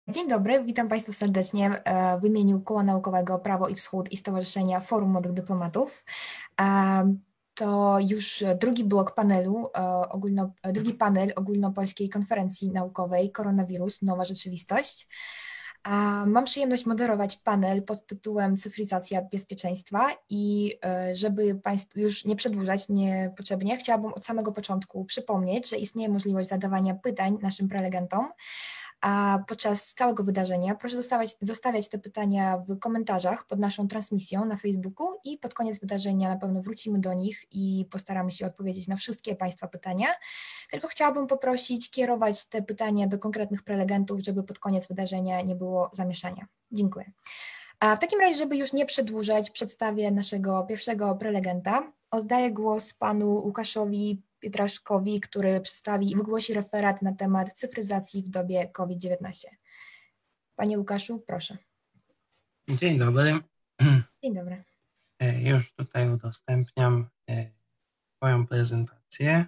Dzień dobry, witam Państwa serdecznie w imieniu Koła Naukowego Prawo i Wschód i Stowarzyszenia Forum Młodych Dyplomatów. To już drugi blok panelu, drugi panel ogólnopolskiej konferencji naukowej Koronawirus – Nowa Rzeczywistość. Mam przyjemność moderować panel pod tytułem Cyfryzacja bezpieczeństwa i żeby Państwu już nie przedłużać niepotrzebnie, chciałabym od samego początku przypomnieć, że istnieje możliwość zadawania pytań naszym prelegentom. A podczas całego wydarzenia proszę zostawiać te pytania w komentarzach pod naszą transmisją na Facebooku i pod koniec wydarzenia na pewno wrócimy do nich i postaramy się odpowiedzieć na wszystkie Państwa pytania. Tylko chciałabym poprosić kierować te pytania do konkretnych prelegentów, żeby pod koniec wydarzenia nie było zamieszania. Dziękuję. A w takim razie, żeby już nie przedłużać, przedstawię naszego pierwszego prelegenta. Oddaję głos panu Łukaszowi Pietraszkowi, który przedstawi i wygłosi referat na temat cyfryzacji w dobie COVID-19. Panie Łukaszu, proszę. Dzień dobry. Dzień dobry. Już tutaj udostępniam swoją prezentację.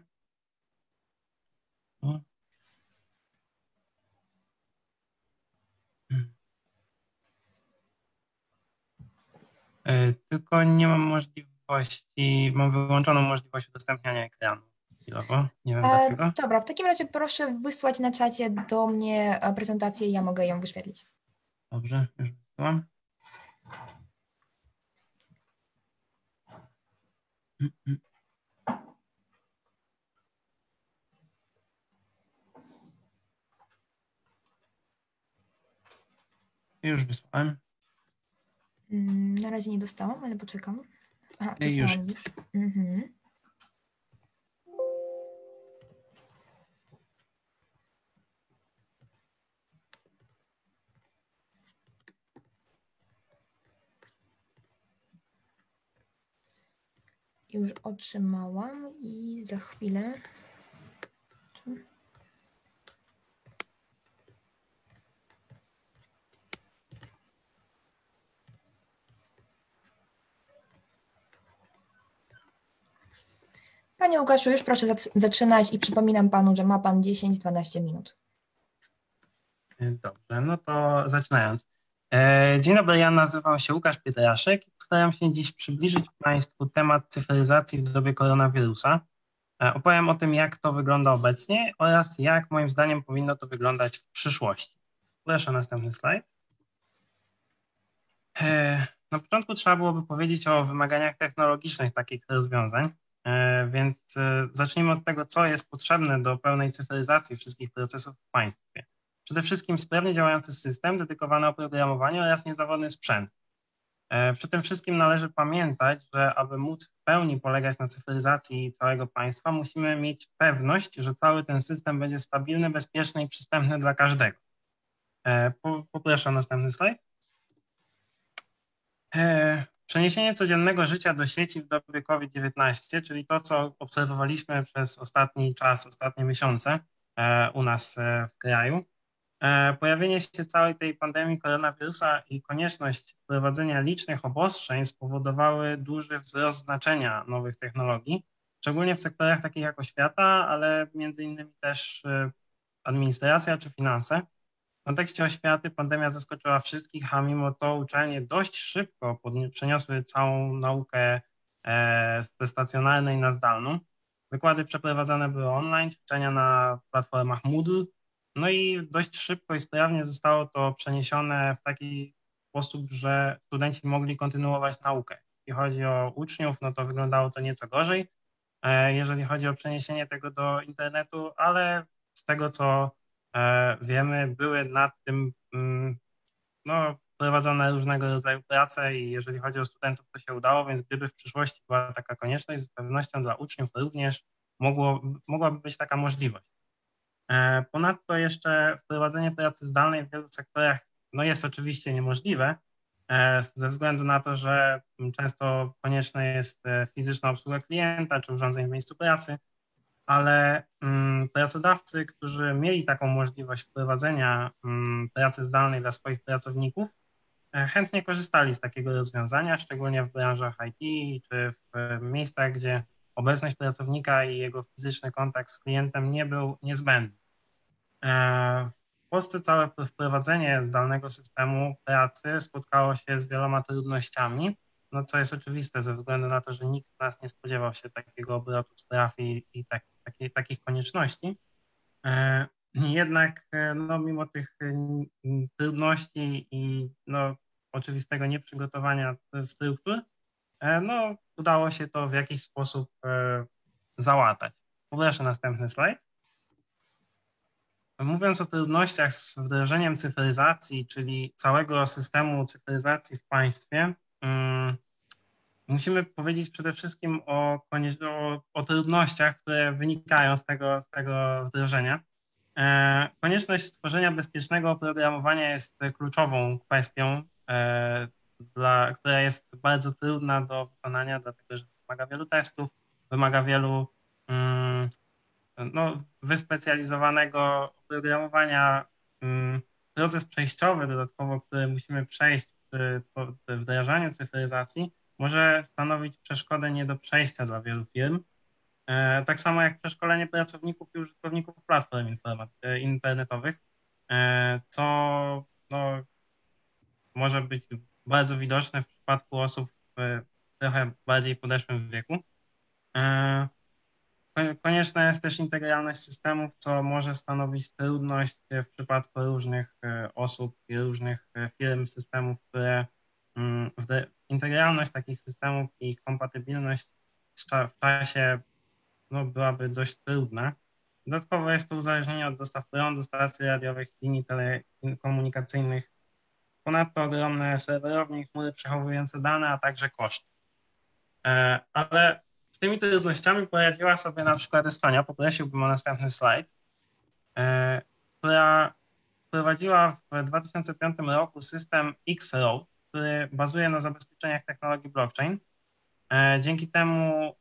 Tylko nie mam możliwości, mam wyłączoną możliwość udostępniania ekranu chwilowo. Nie wiem dlaczego. Dobra, w takim razie proszę wysłać na czacie do mnie prezentację i ja mogę ją wyświetlić. Dobrze, już wysyłam. Już wysłałem. Na razie nie dostałam, ale poczekam. Aha, Już dostałam jest. Mhm. Już otrzymałam i za chwilę. Panie Łukaszu, już proszę zaczynać i przypominam panu, że ma pan 10-12 minut. Dobrze, no to zaczynając. Dzień dobry, ja nazywam się Łukasz Pietraszek i postaram się dziś przybliżyć Państwu temat cyfryzacji w dobie koronawirusa. Opowiem o tym, jak to wygląda obecnie oraz jak moim zdaniem powinno to wyglądać w przyszłości. Proszę następny slajd. Na początku trzeba byłoby powiedzieć o wymaganiach technologicznych takich rozwiązań, więc zacznijmy od tego, co jest potrzebne do pełnej cyfryzacji wszystkich procesów w państwie. Przede wszystkim sprawnie działający system dedykowany oprogramowaniu oraz niezawodny sprzęt. Przy tym wszystkim należy pamiętać, że aby móc w pełni polegać na cyfryzacji całego państwa, musimy mieć pewność, że cały ten system będzie stabilny, bezpieczny i przystępny dla każdego. Poproszę o następny slajd. Przeniesienie codziennego życia do sieci w dobie COVID-19, czyli to, co obserwowaliśmy przez ostatni czas, ostatnie miesiące u nas w kraju. Pojawienie się całej tej pandemii koronawirusa i konieczność wprowadzenia licznych obostrzeń spowodowały duży wzrost znaczenia nowych technologii, szczególnie w sektorach takich jak oświata, ale między innymi też administracja czy finanse. W kontekście oświaty pandemia zaskoczyła wszystkich, a mimo to uczelnie dość szybko przeniosły całą naukę ze stacjonarnej na zdalną. Wykłady przeprowadzane były online, ćwiczenia na platformach Moodle, no i dość szybko i sprawnie zostało to przeniesione w taki sposób, że studenci mogli kontynuować naukę. Jeśli chodzi o uczniów, no to wyglądało to nieco gorzej, jeżeli chodzi o przeniesienie tego do internetu, ale z tego, co wiemy, były nad tym prowadzone różnego rodzaju prace i jeżeli chodzi o studentów, to się udało, więc gdyby w przyszłości była taka konieczność, z pewnością dla uczniów również mogłaby być taka możliwość. Ponadto jeszcze wprowadzenie pracy zdalnej w wielu sektorach jest oczywiście niemożliwe ze względu na to, że często konieczna jest fizyczna obsługa klienta czy urządzeń w miejscu pracy, ale pracodawcy, którzy mieli taką możliwość wprowadzenia pracy zdalnej dla swoich pracowników, chętnie korzystali z takiego rozwiązania, szczególnie w branżach IT czy w miejscach, gdzie obecność pracownika i jego fizyczny kontakt z klientem nie był niezbędny. Polsce całe wprowadzenie zdalnego systemu pracy spotkało się z wieloma trudnościami, no co jest oczywiste ze względu na to, że nikt z nas nie spodziewał się takiego obrotu spraw i takich konieczności. Jednak no, mimo tych trudności i no, oczywistego nieprzygotowania struktur, no, udało się to w jakiś sposób załatać. Poproszę następny slajd. Mówiąc o trudnościach z wdrożeniem cyfryzacji, czyli całego systemu cyfryzacji w państwie, musimy powiedzieć przede wszystkim o trudnościach, które wynikają z tego wdrożenia. Konieczność stworzenia bezpiecznego oprogramowania jest kluczową kwestią, która jest bardzo trudna do wykonania, dlatego że wymaga wielu testów, wymaga wielu no, wyspecjalizowanego oprogramowania. Proces przejściowy dodatkowo, który musimy przejść przy wdrażaniu cyfryzacji, może stanowić przeszkodę nie do przejścia dla wielu firm. Tak samo jak przeszkolenie pracowników i użytkowników platform internetowych, co no, może być bardzo widoczne w przypadku osób w trochę bardziej podeszłym wieku. Konieczna jest też integralność systemów, co może stanowić trudność w przypadku różnych osób i różnych firm, systemów, które integralność takich systemów i ich kompatybilność w czasie no, byłaby dość trudna. Dodatkowo jest to uzależnienie od dostaw prądu, stacji radiowych, linii telekomunikacyjnych, ponadto ogromne serwerownie i chmury przechowujące dane, a także koszty. Ale z tymi trudnościami poradziła sobie na przykład Estonia, poprosiłbym o następny slajd, która wprowadziła w 2005 roku system X-Road, który bazuje na zabezpieczeniach technologii blockchain. Dzięki temu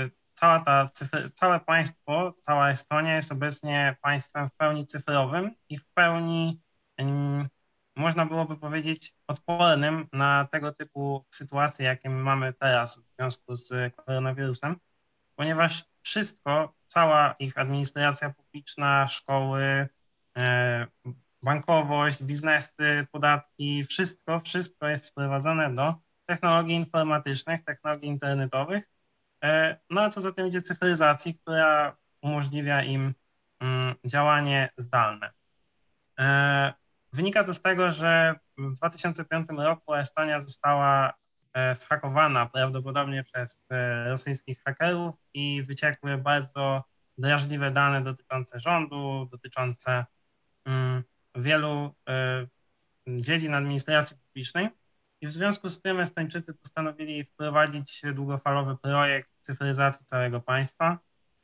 całe państwo, cała Estonia jest obecnie państwem w pełni cyfrowym i w pełni, można byłoby powiedzieć, odpornym na tego typu sytuacje, jakie mamy teraz w związku z koronawirusem, ponieważ cała ich administracja publiczna, szkoły, bankowość, biznesy, podatki, wszystko jest sprowadzone do technologii informatycznych, technologii internetowych, no a co za tym idzie cyfryzacji, która umożliwia im działanie zdalne. Wynika to z tego, że w 2005 roku Estonia została zhakowana prawdopodobnie przez rosyjskich hakerów i wyciekły bardzo drażliwe dane dotyczące rządu, dotyczące wielu dziedzin administracji publicznej. I w związku z tym Estończycy postanowili wprowadzić długofalowy projekt cyfryzacji całego państwa.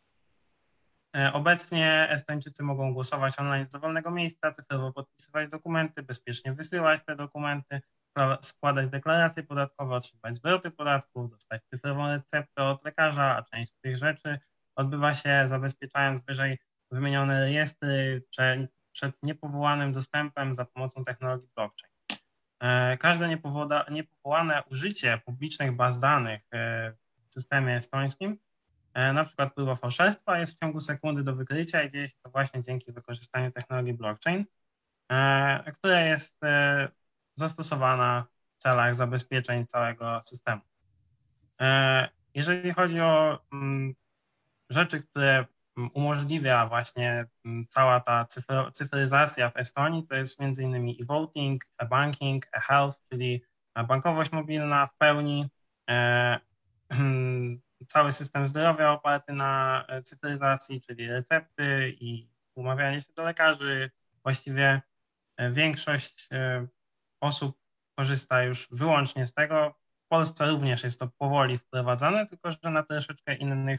Obecnie Estończycy mogą głosować online z dowolnego miejsca, cyfrowo podpisywać dokumenty, bezpiecznie wysyłać te dokumenty, składać deklaracje podatkowe, otrzymywać zwroty podatków, dostać cyfrową receptę od lekarza, a część z tych rzeczy odbywa się zabezpieczając wyżej wymienione rejestry przed niepowołanym dostępem za pomocą technologii blockchain. Każde niepowołane użycie publicznych baz danych w systemie estońskim, na przykład próba fałszerstwa, jest w ciągu sekundy do wykrycia i dzieje się to właśnie dzięki wykorzystaniu technologii blockchain, która jest zastosowana w celach zabezpieczeń całego systemu. Jeżeli chodzi o rzeczy, które umożliwia właśnie cała ta cyfryzacja w Estonii, to jest między innymi e-voting, e-banking, e-health, czyli bankowość mobilna w pełni, cały system zdrowia oparty na cyfryzacji, czyli recepty i umawianie się do lekarzy. Właściwie większość osób korzysta już wyłącznie z tego. W Polsce również jest to powoli wprowadzane, tylko że na troszeczkę innych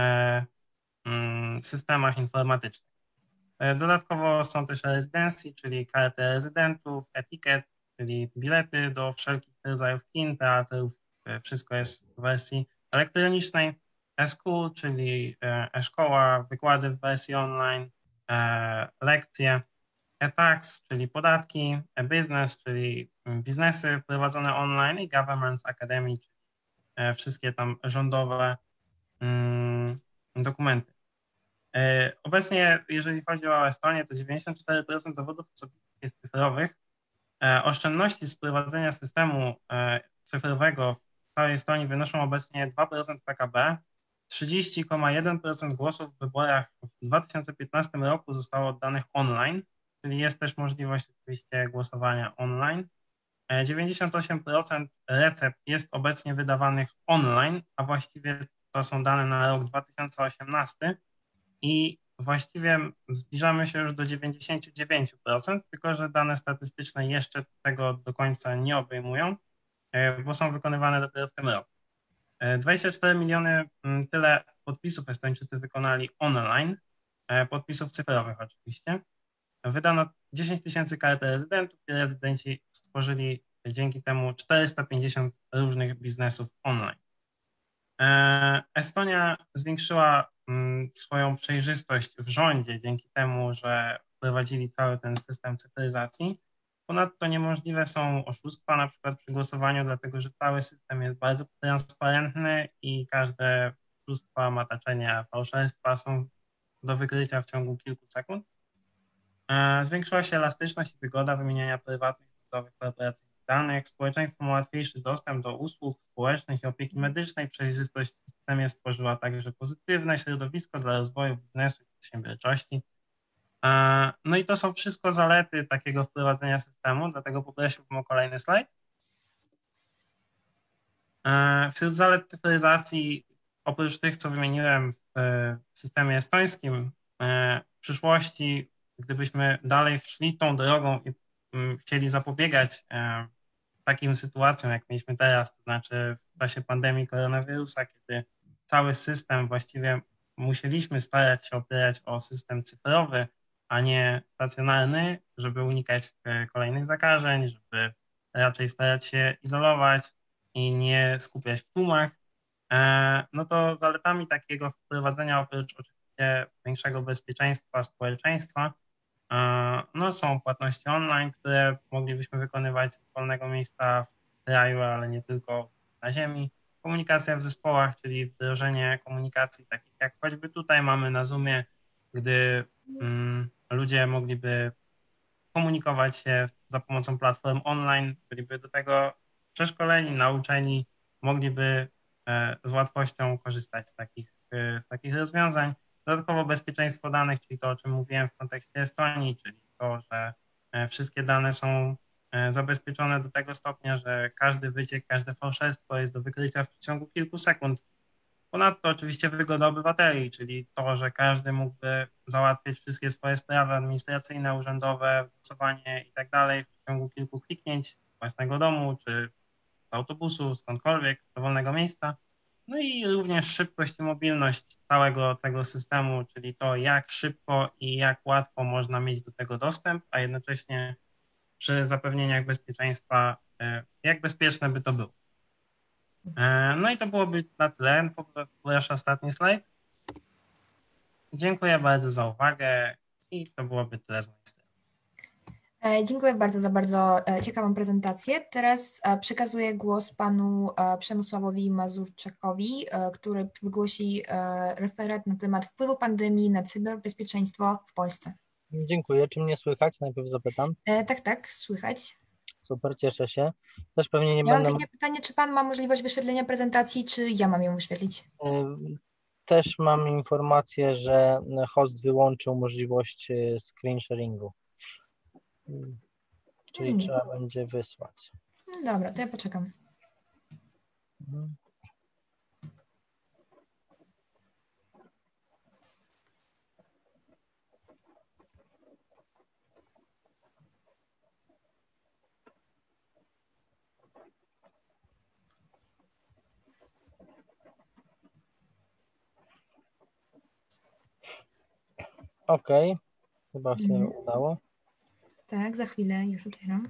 systemach informatycznych. Dodatkowo są też residency, czyli karty rezydentów, etykiet, czyli bilety do wszelkich rodzajów kin, teatrów. Wszystko jest w wersji elektronicznej. E-school, czyli e-szkoła, wykłady w wersji online, lekcje. E-tax, czyli podatki, e-business, czyli biznesy prowadzone online i government academy, czyli wszystkie tam rządowe dokumenty. Obecnie, jeżeli chodzi o Estonię, to 94% dowodów osobistych jest cyfrowych. Oszczędności z wprowadzenia systemu cyfrowego w całej Estonii wynoszą obecnie 2% PKB. 30,1% głosów w wyborach w 2015 roku zostało oddanych online, czyli jest też możliwość oczywiście głosowania online. 98% recept jest obecnie wydawanych online, a właściwie to są dane na rok 2018 i właściwie zbliżamy się już do 99%, tylko że dane statystyczne jeszcze tego do końca nie obejmują, bo są wykonywane dopiero w tym roku. 24 miliony tyle podpisów Estończycy wykonali online, podpisów cyfrowych oczywiście. Wydano 10 tysięcy kart rezydentów i rezydenci stworzyli dzięki temu 450 różnych biznesów online. Estonia zwiększyła swoją przejrzystość w rządzie dzięki temu, że wprowadzili cały ten system cyfryzacji. Ponadto niemożliwe są oszustwa, na przykład przy głosowaniu, dlatego że cały system jest bardzo transparentny i każde oszustwa, mataczenia, fałszerstwa są do wykrycia w ciągu kilku sekund. Zwiększyła się elastyczność i wygoda wymieniania prywatnych i rządowych korporacyjnych danych. Społeczeństwo ma łatwiejszy dostęp do usług społecznych i opieki medycznej. Przejrzystość w systemie stworzyła także pozytywne środowisko dla rozwoju biznesu i przedsiębiorczości. No i to są wszystko zalety takiego wprowadzenia systemu, dlatego poprosiłbym o kolejny slajd. Wśród zalet cyfryzacji, oprócz tych, co wymieniłem w systemie estońskim, w przyszłości, gdybyśmy dalej szli tą drogą i chcieli zapobiegać takim sytuacjom, jak mieliśmy teraz, to znaczy w czasie pandemii koronawirusa, kiedy cały system właściwie musieliśmy starać się opierać o system cyfrowy, a nie stacjonarny, żeby unikać kolejnych zakażeń, żeby raczej starać się izolować i nie skupiać w tłumach, no to zaletami takiego wprowadzenia, oprócz oczywiście większego bezpieczeństwa społeczeństwa, no są płatności online, które moglibyśmy wykonywać z wolnego miejsca w kraju, ale nie tylko na ziemi. Komunikacja w zespołach, czyli wdrożenie komunikacji takich jak choćby tutaj mamy na Zoomie, gdy ludzie mogliby komunikować się za pomocą platform online, byliby do tego przeszkoleni, nauczeni, mogliby z łatwością korzystać z takich rozwiązań. Dodatkowo bezpieczeństwo danych, czyli to, o czym mówiłem w kontekście Estonii, czyli to, że wszystkie dane są zabezpieczone do tego stopnia, że każdy wyciek, każde fałszerstwo jest do wykrycia w przeciągu kilku sekund. Ponadto oczywiście wygoda obywateli, czyli to, że każdy mógłby załatwiać wszystkie swoje sprawy administracyjne, urzędowe, głosowanie i tak dalej w ciągu kilku kliknięć z własnego domu czy z autobusu, skądkolwiek, z dowolnego miejsca. No i również szybkość i mobilność całego tego systemu, czyli to, jak szybko i jak łatwo można mieć do tego dostęp, a jednocześnie przy zapewnieniach bezpieczeństwa, jak bezpieczne by to było. No i to byłoby na tyle. Poproszę ostatni slajd. Dziękuję bardzo za uwagę i to byłoby tyle z mojej strony. Dziękuję bardzo za bardzo ciekawą prezentację. Teraz przekazuję głos panu Przemysławowi Mazurczakowi, który wygłosi referat na temat wpływu pandemii na cyberbezpieczeństwo w Polsce. Dziękuję. Czy mnie słychać? Najpierw zapytam. Tak, słychać. Super, cieszę się. Też pewnie nie Ja będę... mam takie pytanie, czy pan ma możliwość wyświetlenia prezentacji, czy ja mam ją wyświetlić? Też mam informację, że host wyłączył możliwość screen sharingu. Czyli trzeba będzie wysłać. No dobra, to ja poczekam. Okej, chyba się udało. Tak, za chwilę już otwieram.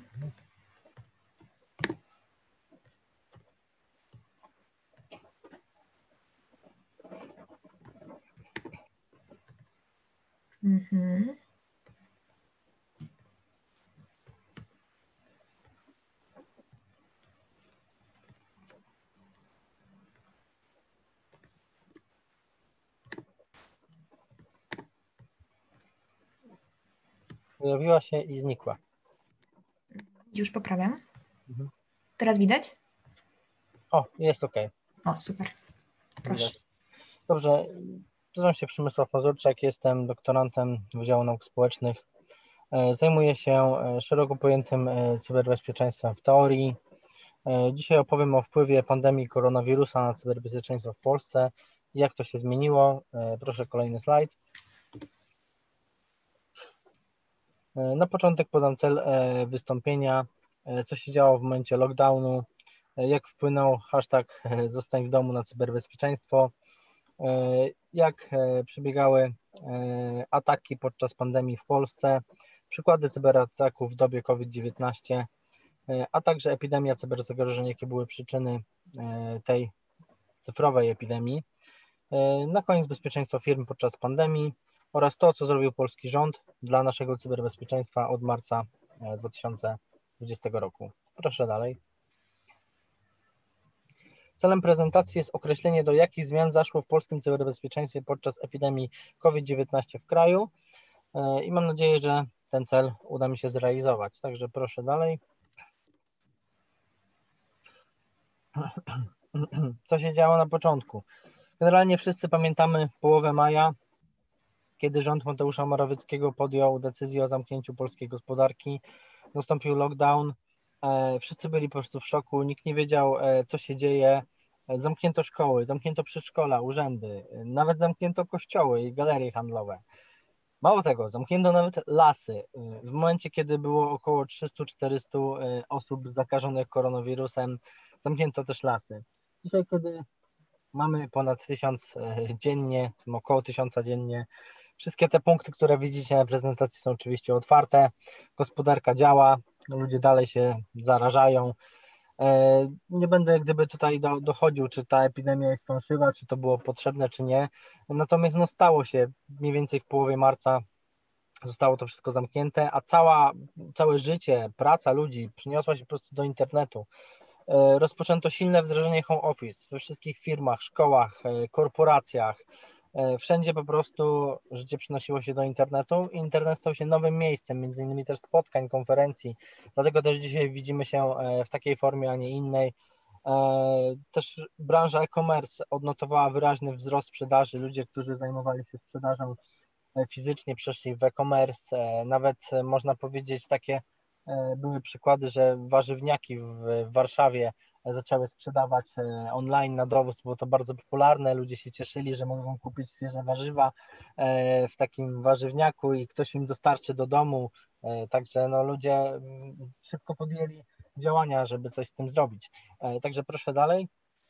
Pojawiła się i znikła. Już poprawiam. Mhm. Teraz widać? O, jest OK. O, super. Proszę. Widać. Dobrze, nazywam się Przemysław Mazurczak, jestem doktorantem Wydziału Nauk Społecznych. Zajmuję się szeroko pojętym cyberbezpieczeństwem w teorii. Dzisiaj opowiem o wpływie pandemii koronawirusa na cyberbezpieczeństwo w Polsce i jak to się zmieniło. Proszę kolejny slajd. Na początek podam cel wystąpienia, co się działo w momencie lockdownu, jak wpłynął hashtag Zostań w domu na cyberbezpieczeństwo, jak przebiegały ataki podczas pandemii w Polsce, przykłady cyberataków w dobie COVID-19, a także epidemia cyberzagrożeń, jakie były przyczyny tej cyfrowej epidemii. Na koniec bezpieczeństwo firm podczas pandemii oraz to, co zrobił polski rząd dla naszego cyberbezpieczeństwa od marca 2020 roku. Proszę dalej. Celem prezentacji jest określenie, do jakich zmian zaszło w polskim cyberbezpieczeństwie podczas epidemii COVID-19 w kraju i mam nadzieję, że ten cel uda mi się zrealizować. Także proszę dalej. Co się działo na początku? Generalnie wszyscy pamiętamy połowę maja, kiedy rząd Mateusza Morawieckiego podjął decyzję o zamknięciu polskiej gospodarki. Nastąpił lockdown. Wszyscy byli po prostu w szoku, nikt nie wiedział, co się dzieje. Zamknięto szkoły, zamknięto przedszkola, urzędy, nawet zamknięto kościoły i galerie handlowe. Mało tego, zamknięto nawet lasy. W momencie, kiedy było około 300-400 osób zakażonych koronawirusem, zamknięto też lasy. Dzisiaj, kiedy mamy ponad 1000 dziennie, około 1000 dziennie, wszystkie te punkty, które widzicie na prezentacji, są oczywiście otwarte, gospodarka działa, ludzie dalej się zarażają. Nie będę jak gdyby tutaj dochodził, czy ta epidemia jest fałszywa, czy to było potrzebne, czy nie. Natomiast no, stało się mniej więcej w połowie marca, zostało to wszystko zamknięte, a całe życie, praca ludzi przeniosła się po prostu do internetu. Rozpoczęto silne wdrożenie home office we wszystkich firmach, szkołach, korporacjach. Wszędzie po prostu życie przenosiło się do internetu i internet stał się nowym miejscem, między innymi też spotkań, konferencji. Dlatego też dzisiaj widzimy się w takiej formie, a nie innej. Też branża e-commerce odnotowała wyraźny wzrost sprzedaży. Ludzie, którzy zajmowali się sprzedażą fizycznie, przeszli w e-commerce. Nawet można powiedzieć, takie były przykłady, że warzywniaki w Warszawie zaczęły sprzedawać online na dowóz, było to bardzo popularne, ludzie się cieszyli, że mogą kupić świeże warzywa w takim warzywniaku i ktoś im dostarczy do domu, także no, ludzie szybko podjęli działania, żeby coś z tym zrobić. Także proszę dalej.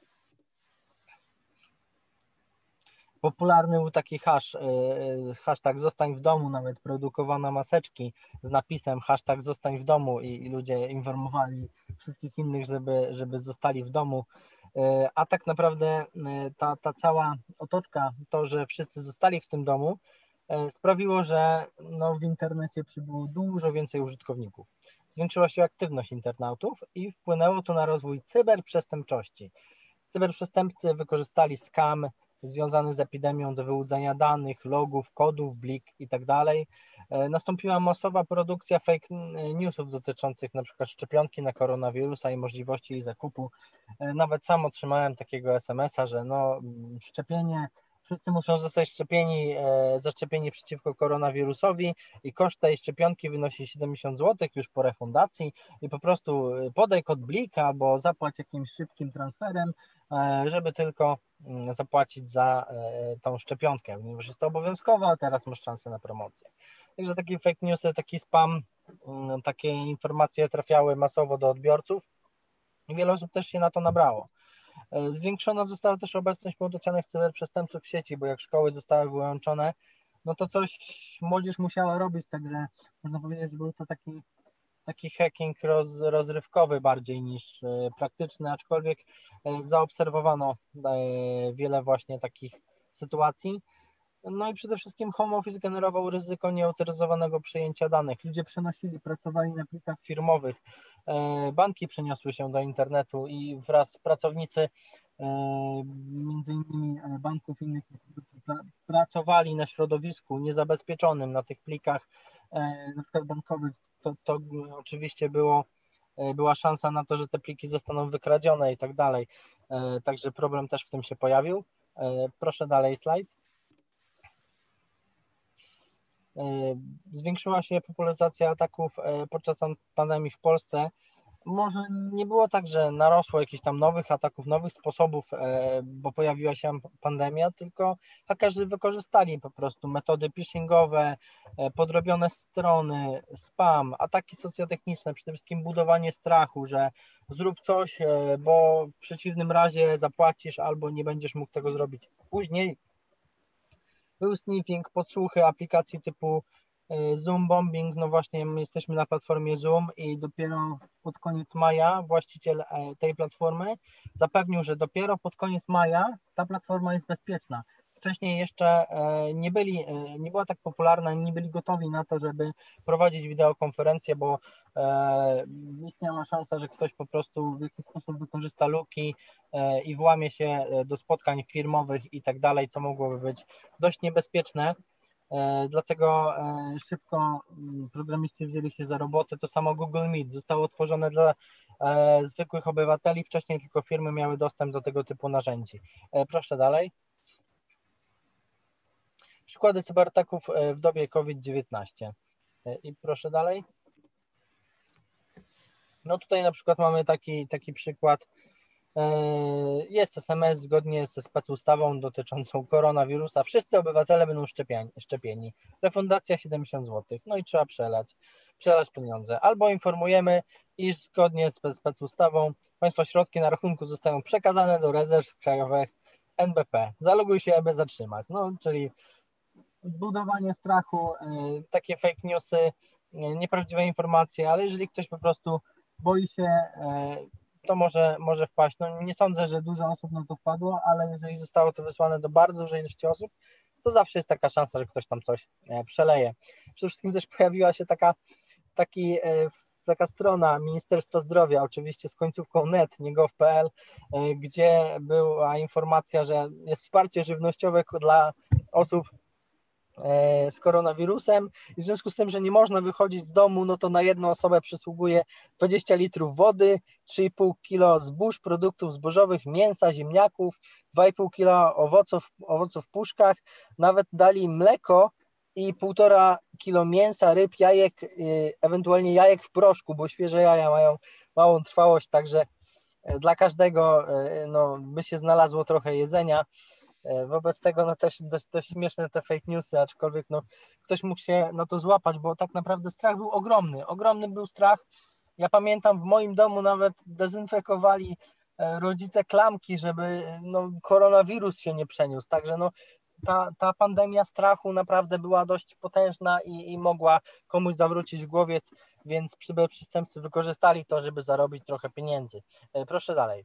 Popularny był taki hashtag Zostań w domu, nawet produkowano maseczki z napisem hashtag Zostań w domu i ludzie informowali wszystkich innych, żeby zostali w domu. A tak naprawdę ta cała otoczka, to, że wszyscy zostali w tym domu, sprawiło, że no, w internecie przybyło dużo więcej użytkowników. Zwiększyła się aktywność internautów i wpłynęło to na rozwój cyberprzestępczości. Cyberprzestępcy wykorzystali scam związany z epidemią do wyłudzania danych, logów, kodów, blik itd. Nastąpiła masowa produkcja fake newsów dotyczących na przykład szczepionki na koronawirusa i możliwości jej zakupu. Nawet sam otrzymałem takiego SMS-a, że no, szczepienie, wszyscy muszą zostać zaszczepieni przeciwko koronawirusowi i koszt tej szczepionki wynosi 70 zł już po refundacji i po prostu podaj kod blik albo zapłać jakimś szybkim transferem, żeby tylko zapłacić za tą szczepionkę, ponieważ jest to obowiązkowe, a teraz masz szansę na promocję. Także takie fake newsy, taki spam, takie informacje trafiały masowo do odbiorców i wiele osób też się na to nabrało. Zwiększona została też obecność potencjalnych cyberprzestępców w sieci, bo jak szkoły zostały wyłączone, no to coś młodzież musiała robić, także można powiedzieć, że był to taki hacking rozrywkowy bardziej niż praktyczny, aczkolwiek zaobserwowano wiele właśnie takich sytuacji. No i przede wszystkim home office generował ryzyko nieautoryzowanego przejęcia danych. Ludzie przenosili, pracowali na plikach firmowych, banki przeniosły się do internetu i wraz pracownicy między innymi banków i innych instytucji pracowali na środowisku niezabezpieczonym, na tych plikach na przykład bankowych, to oczywiście była szansa na to, że te pliki zostaną wykradzione i tak dalej. Także problem też w tym się pojawił. Proszę dalej slajd. Zwiększyła się popularyzacja ataków podczas pandemii w Polsce. Może nie było tak, że narosło jakichś tam nowych ataków, nowych sposobów, bo pojawiła się pandemia, tylko hakerzy wykorzystali po prostu metody phishingowe, podrobione strony, spam, ataki socjotechniczne, przede wszystkim budowanie strachu, że zrób coś, bo w przeciwnym razie zapłacisz albo nie będziesz mógł tego zrobić później. Był sniffing, podsłuchy aplikacji typu Zoom bombing, no właśnie my jesteśmy na platformie Zoom i dopiero pod koniec maja właściciel tej platformy zapewnił, że dopiero pod koniec maja ta platforma jest bezpieczna. Wcześniej jeszcze nie była tak popularna, nie byli gotowi na to, żeby prowadzić wideokonferencję, bo istniała szansa, że ktoś po prostu w jakiś sposób wykorzysta luki i włamie się do spotkań firmowych i tak dalej, co mogłoby być dość niebezpieczne. Dlatego szybko programiści wzięli się za robotę. To samo Google Meet zostało tworzone dla zwykłych obywateli. Wcześniej tylko firmy miały dostęp do tego typu narzędzi. Proszę dalej. Przykłady cyberataków w dobie COVID-19. I proszę dalej. No tutaj na przykład mamy taki przykład. Jest SMS zgodnie ze specustawą dotyczącą koronawirusa. Wszyscy obywatele będą szczepieni. Refundacja 70 zł. No i trzeba przelać pieniądze. Albo informujemy, iż zgodnie z specustawą Państwa środki na rachunku zostają przekazane do rezerw krajowych NBP. Zaloguj się, aby zatrzymać. No, czyli budowanie strachu, takie fake newsy, nieprawdziwe informacje, ale jeżeli ktoś po prostu boi się, to może wpaść. No nie sądzę, że dużo osób na to wpadło, ale jeżeli zostało to wysłane do bardzo dużej ilości osób, to zawsze jest taka szansa, że ktoś tam coś przeleje. Przede wszystkim też pojawiła się taka strona Ministerstwa Zdrowia, oczywiście z końcówką net, nie gov.pl, gdzie była informacja, że jest wsparcie żywnościowe dla osób z koronawirusem i w związku z tym, że nie można wychodzić z domu, no to na jedną osobę przysługuje 20 litrów wody, 3,5 kg zbóż, produktów zbożowych, mięsa, ziemniaków, 2,5 kg owoców w puszkach, nawet dali mleko i 1,5 kg mięsa, ryb, jajek, ewentualnie jajek w proszku, bo świeże jaja mają małą trwałość, także dla każdego no, by się znalazło trochę jedzenia. Wobec tego no też dość śmieszne te fake newsy, aczkolwiek no, ktoś mógł się na to złapać, bo tak naprawdę strach był ogromny. Ogromny był strach. Ja pamiętam, w moim domu nawet dezynfekowali rodzice klamki, żeby no, koronawirus się nie przeniósł. Także no, ta pandemia strachu naprawdę była dość potężna i mogła komuś zawrócić w głowie, więc przestępcy wykorzystali to, żeby zarobić trochę pieniędzy. Proszę dalej.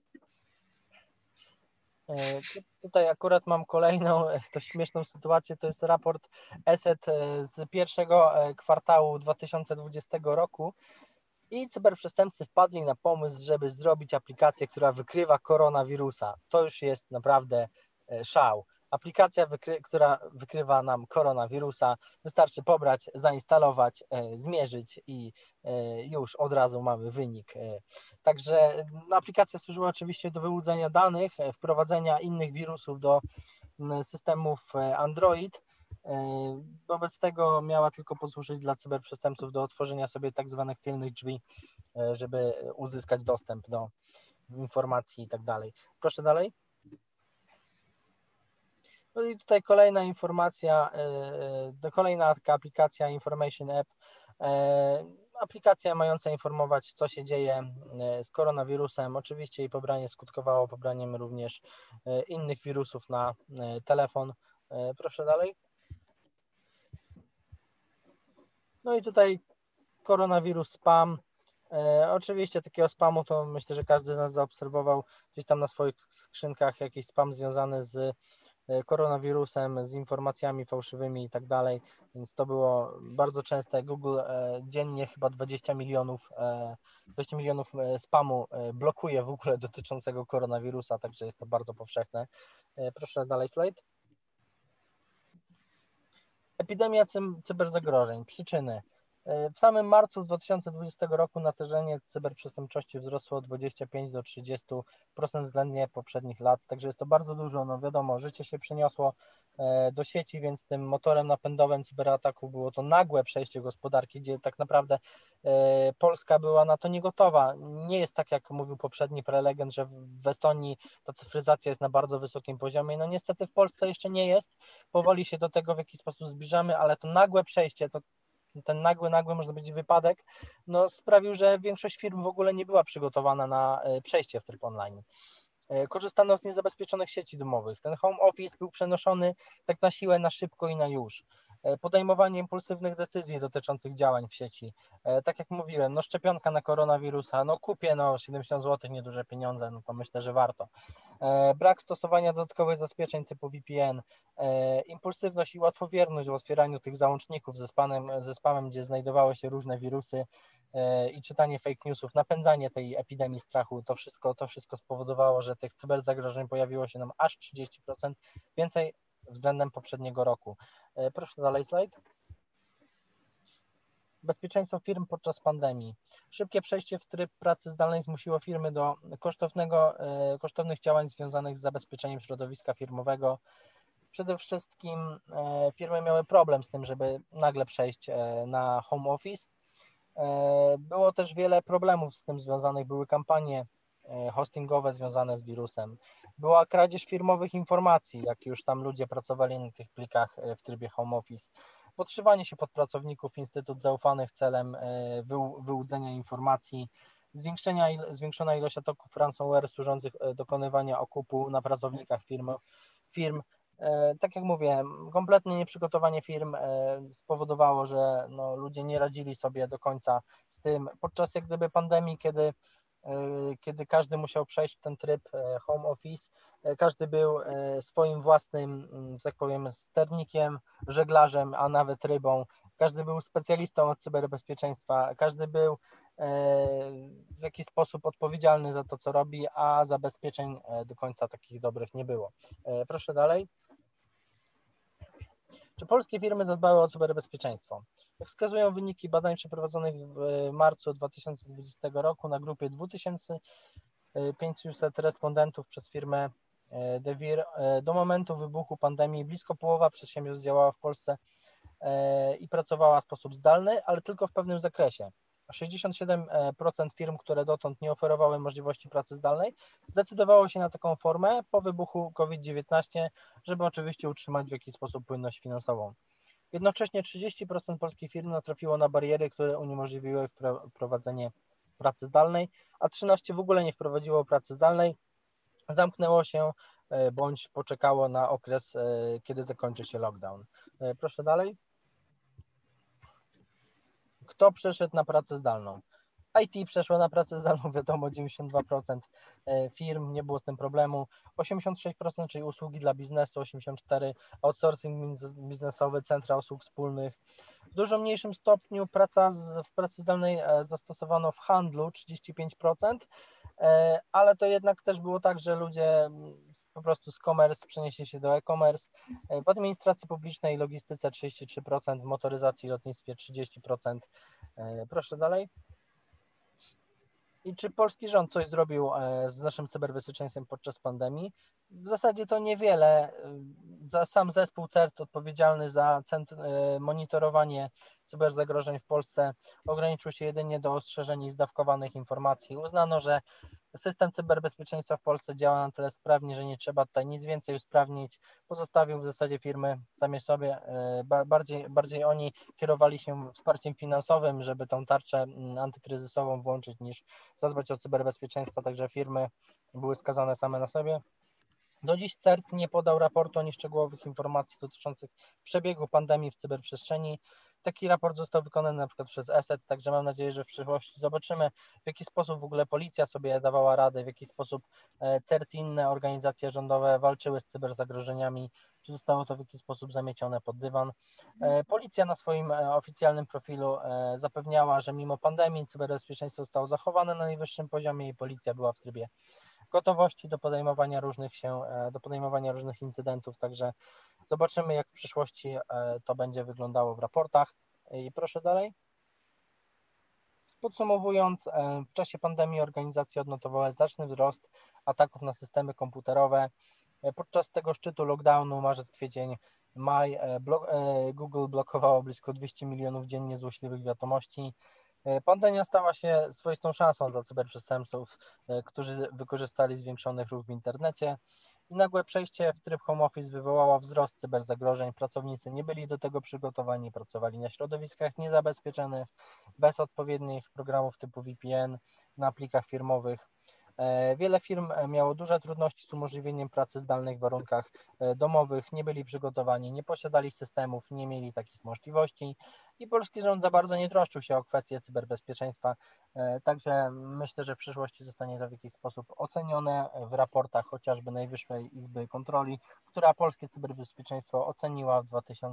Tutaj akurat mam kolejną dość śmieszną sytuację, to jest raport ESET z pierwszego kwartału 2020 roku i cyberprzestępcy wpadli na pomysł, żeby zrobić aplikację, która wykrywa koronawirusa. To już jest naprawdę szał. Aplikacja, która wykrywa nam koronawirusa, wystarczy pobrać, zainstalować, zmierzyć i już od razu mamy wynik. Także aplikacja służyła oczywiście do wyłudzenia danych, wprowadzenia innych wirusów do systemów Android. Wobec tego miała tylko posłużyć dla cyberprzestępców do otworzenia sobie tak zwanych tylnych drzwi, żeby uzyskać dostęp do informacji i tak dalej. Proszę dalej. No i tutaj kolejna informacja, kolejna taka aplikacja Information App, aplikacja mająca informować, co się dzieje z koronawirusem. Oczywiście jej pobranie skutkowało pobraniem również innych wirusów na telefon. Proszę dalej. No i tutaj koronawirus spam. Oczywiście takiego spamu to myślę, że każdy z nas zaobserwował gdzieś tam na swoich skrzynkach jakiś spam związany z koronawirusem, z informacjami fałszywymi i tak dalej, więc to było bardzo częste. Google dziennie chyba 20 milionów spamu blokuje w ogóle dotyczącego koronawirusa, także jest to bardzo powszechne. Proszę dalej slajd. Epidemia cyberzagrożeń. Przyczyny. W samym marcu 2020 roku natężenie cyberprzestępczości wzrosło od 25 do 30% względnie poprzednich lat, także jest to bardzo dużo. No wiadomo, życie się przeniosło do sieci, więc tym motorem napędowym cyberataku było to nagłe przejście gospodarki, gdzie tak naprawdę Polska była na to niegotowa. Nie jest tak, jak mówił poprzedni prelegent, że w Estonii ta cyfryzacja jest na bardzo wysokim poziomie. No niestety w Polsce jeszcze nie jest. Powoli się do tego w jakiś sposób zbliżamy, ale to nagłe przejście, ten nagły można powiedzieć wypadek, no sprawił, że większość firm w ogóle nie była przygotowana na przejście w tryb online. Korzystano z niezabezpieczonych sieci domowych. Ten home office był przenoszony tak na siłę, na szybko i na już. Podejmowanie impulsywnych decyzji dotyczących działań w sieci. Tak jak mówiłem, no szczepionka na koronawirusa, no kupię, no 70 zł, nieduże pieniądze, no to myślę, że warto. Brak stosowania dodatkowych zabezpieczeń typu VPN, impulsywność i łatwowierność w otwieraniu tych załączników ze spamem, gdzie znajdowały się różne wirusy i czytanie fake newsów, napędzanie tej epidemii strachu, to wszystko spowodowało, że tych cyberzagrożeń pojawiło się nam aż 30% więcej względem poprzedniego roku. Proszę dalej slajd. Bezpieczeństwo firm podczas pandemii. Szybkie przejście w tryb pracy zdalnej zmusiło firmy do kosztownych działań związanych z zabezpieczeniem środowiska firmowego. Przede wszystkim firmy miały problem z tym, żeby nagle przejść na home office. Było też wiele problemów z tym związanych, były kampanie hostingowe związane z wirusem. Była kradzież firmowych informacji, jak już tam ludzie pracowali na tych plikach w trybie home office. Podszywanie się pod pracowników instytut zaufanych celem wyłudzenia informacji, zwiększona ilość ataków ransomware służących dokonywania okupu na pracownikach firm. Tak jak mówię, kompletnie nieprzygotowanie firm spowodowało, że no, ludzie nie radzili sobie do końca z tym. Podczas jak gdyby pandemii, kiedy każdy musiał przejść w ten tryb home office, każdy był swoim własnym, że tak powiem, sternikiem, żeglarzem, a nawet rybą. Każdy był specjalistą od cyberbezpieczeństwa, każdy był w jakiś sposób odpowiedzialny za to, co robi, a zabezpieczeń do końca takich dobrych nie było. Proszę dalej. Czy polskie firmy zadbały o cyberbezpieczeństwo? Jak wskazują wyniki badań przeprowadzonych w marcu 2020 roku na grupie 2500 respondentów przez firmę Devir, do momentu wybuchu pandemii blisko połowa przedsiębiorstw działała w Polsce i pracowała w sposób zdalny, ale tylko w pewnym zakresie. 67% firm, które dotąd nie oferowały możliwości pracy zdalnej, zdecydowało się na taką formę po wybuchu COVID-19, żeby oczywiście utrzymać w jakiś sposób płynność finansową. Jednocześnie 30% polskich firm natrafiło na bariery, które uniemożliwiły wprowadzenie pracy zdalnej, a 13% w ogóle nie wprowadziło pracy zdalnej, zamknęło się bądź poczekało na okres, kiedy zakończy się lockdown. Proszę dalej. Kto przeszedł na pracę zdalną? IT przeszło na pracę zdalną, wiadomo, 92% firm, nie było z tym problemu, 86%, czyli usługi dla biznesu, 84%, outsourcing biznesowy, centra usług wspólnych. W dużo mniejszym stopniu w pracy zdalnej zastosowano w handlu 35%, ale to jednak też było tak, że ludzie po prostu z commerce przenieśli się do e-commerce. W administracji publicznej i logistyce 33%, w motoryzacji i lotnictwie 30%. Proszę dalej. I czy polski rząd coś zrobił z naszym cyberbezpieczeństwem podczas pandemii? W zasadzie to niewiele. Sam zespół CERT odpowiedzialny za monitorowanie cyberzagrożeń w Polsce ograniczył się jedynie do ostrzeżeń i zdawkowanych informacji. Uznano, że system cyberbezpieczeństwa w Polsce działa na tyle sprawnie, że nie trzeba tutaj nic więcej usprawnić. Pozostawił w zasadzie firmy same sobie. Bardziej oni kierowali się wsparciem finansowym, żeby tą tarczę antykryzysową włączyć, niż zadbać o cyberbezpieczeństwo, także firmy były skazane same na sobie. Do dziś CERT nie podał raportu ani szczegółowych informacji dotyczących przebiegu pandemii w cyberprzestrzeni. Taki raport został wykonany na przykład przez ESET, także mam nadzieję, że w przyszłości zobaczymy, w jaki sposób w ogóle policja sobie dawała radę, w jaki sposób CERT i inne organizacje rządowe walczyły z cyberzagrożeniami, czy zostało to w jakiś sposób zamiecione pod dywan. Policja na swoim oficjalnym profilu zapewniała, że mimo pandemii cyberbezpieczeństwo zostało zachowane na najwyższym poziomie i policja była w trybie gotowości do podejmowania różnych incydentów, także Zobaczymy, jak w przyszłości to będzie wyglądało w raportach. I proszę dalej. Podsumowując, w czasie pandemii organizacje odnotowały znaczny wzrost ataków na systemy komputerowe. Podczas tego szczytu lockdownu, marzec, kwiecień, maj, Google blokowało blisko 200 milionów dziennie złośliwych wiadomości. Pandemia stała się swoistą szansą dla cyberprzestępców, którzy wykorzystali zwiększony ruch w internecie. I nagłe przejście w tryb home office wywołało wzrost cyberzagrożeń. Pracownicy nie byli do tego przygotowani, pracowali na środowiskach niezabezpieczonych, bez odpowiednich programów typu VPN na plikach firmowych. Wiele firm miało duże trudności z umożliwieniem pracy zdalnej w warunkach domowych, nie byli przygotowani, nie posiadali systemów, nie mieli takich możliwości i polski rząd za bardzo nie troszczył się o kwestie cyberbezpieczeństwa, także myślę, że w przyszłości zostanie to w jakiś sposób ocenione w raportach chociażby Najwyższej Izby Kontroli, która polskie cyberbezpieczeństwo oceniła w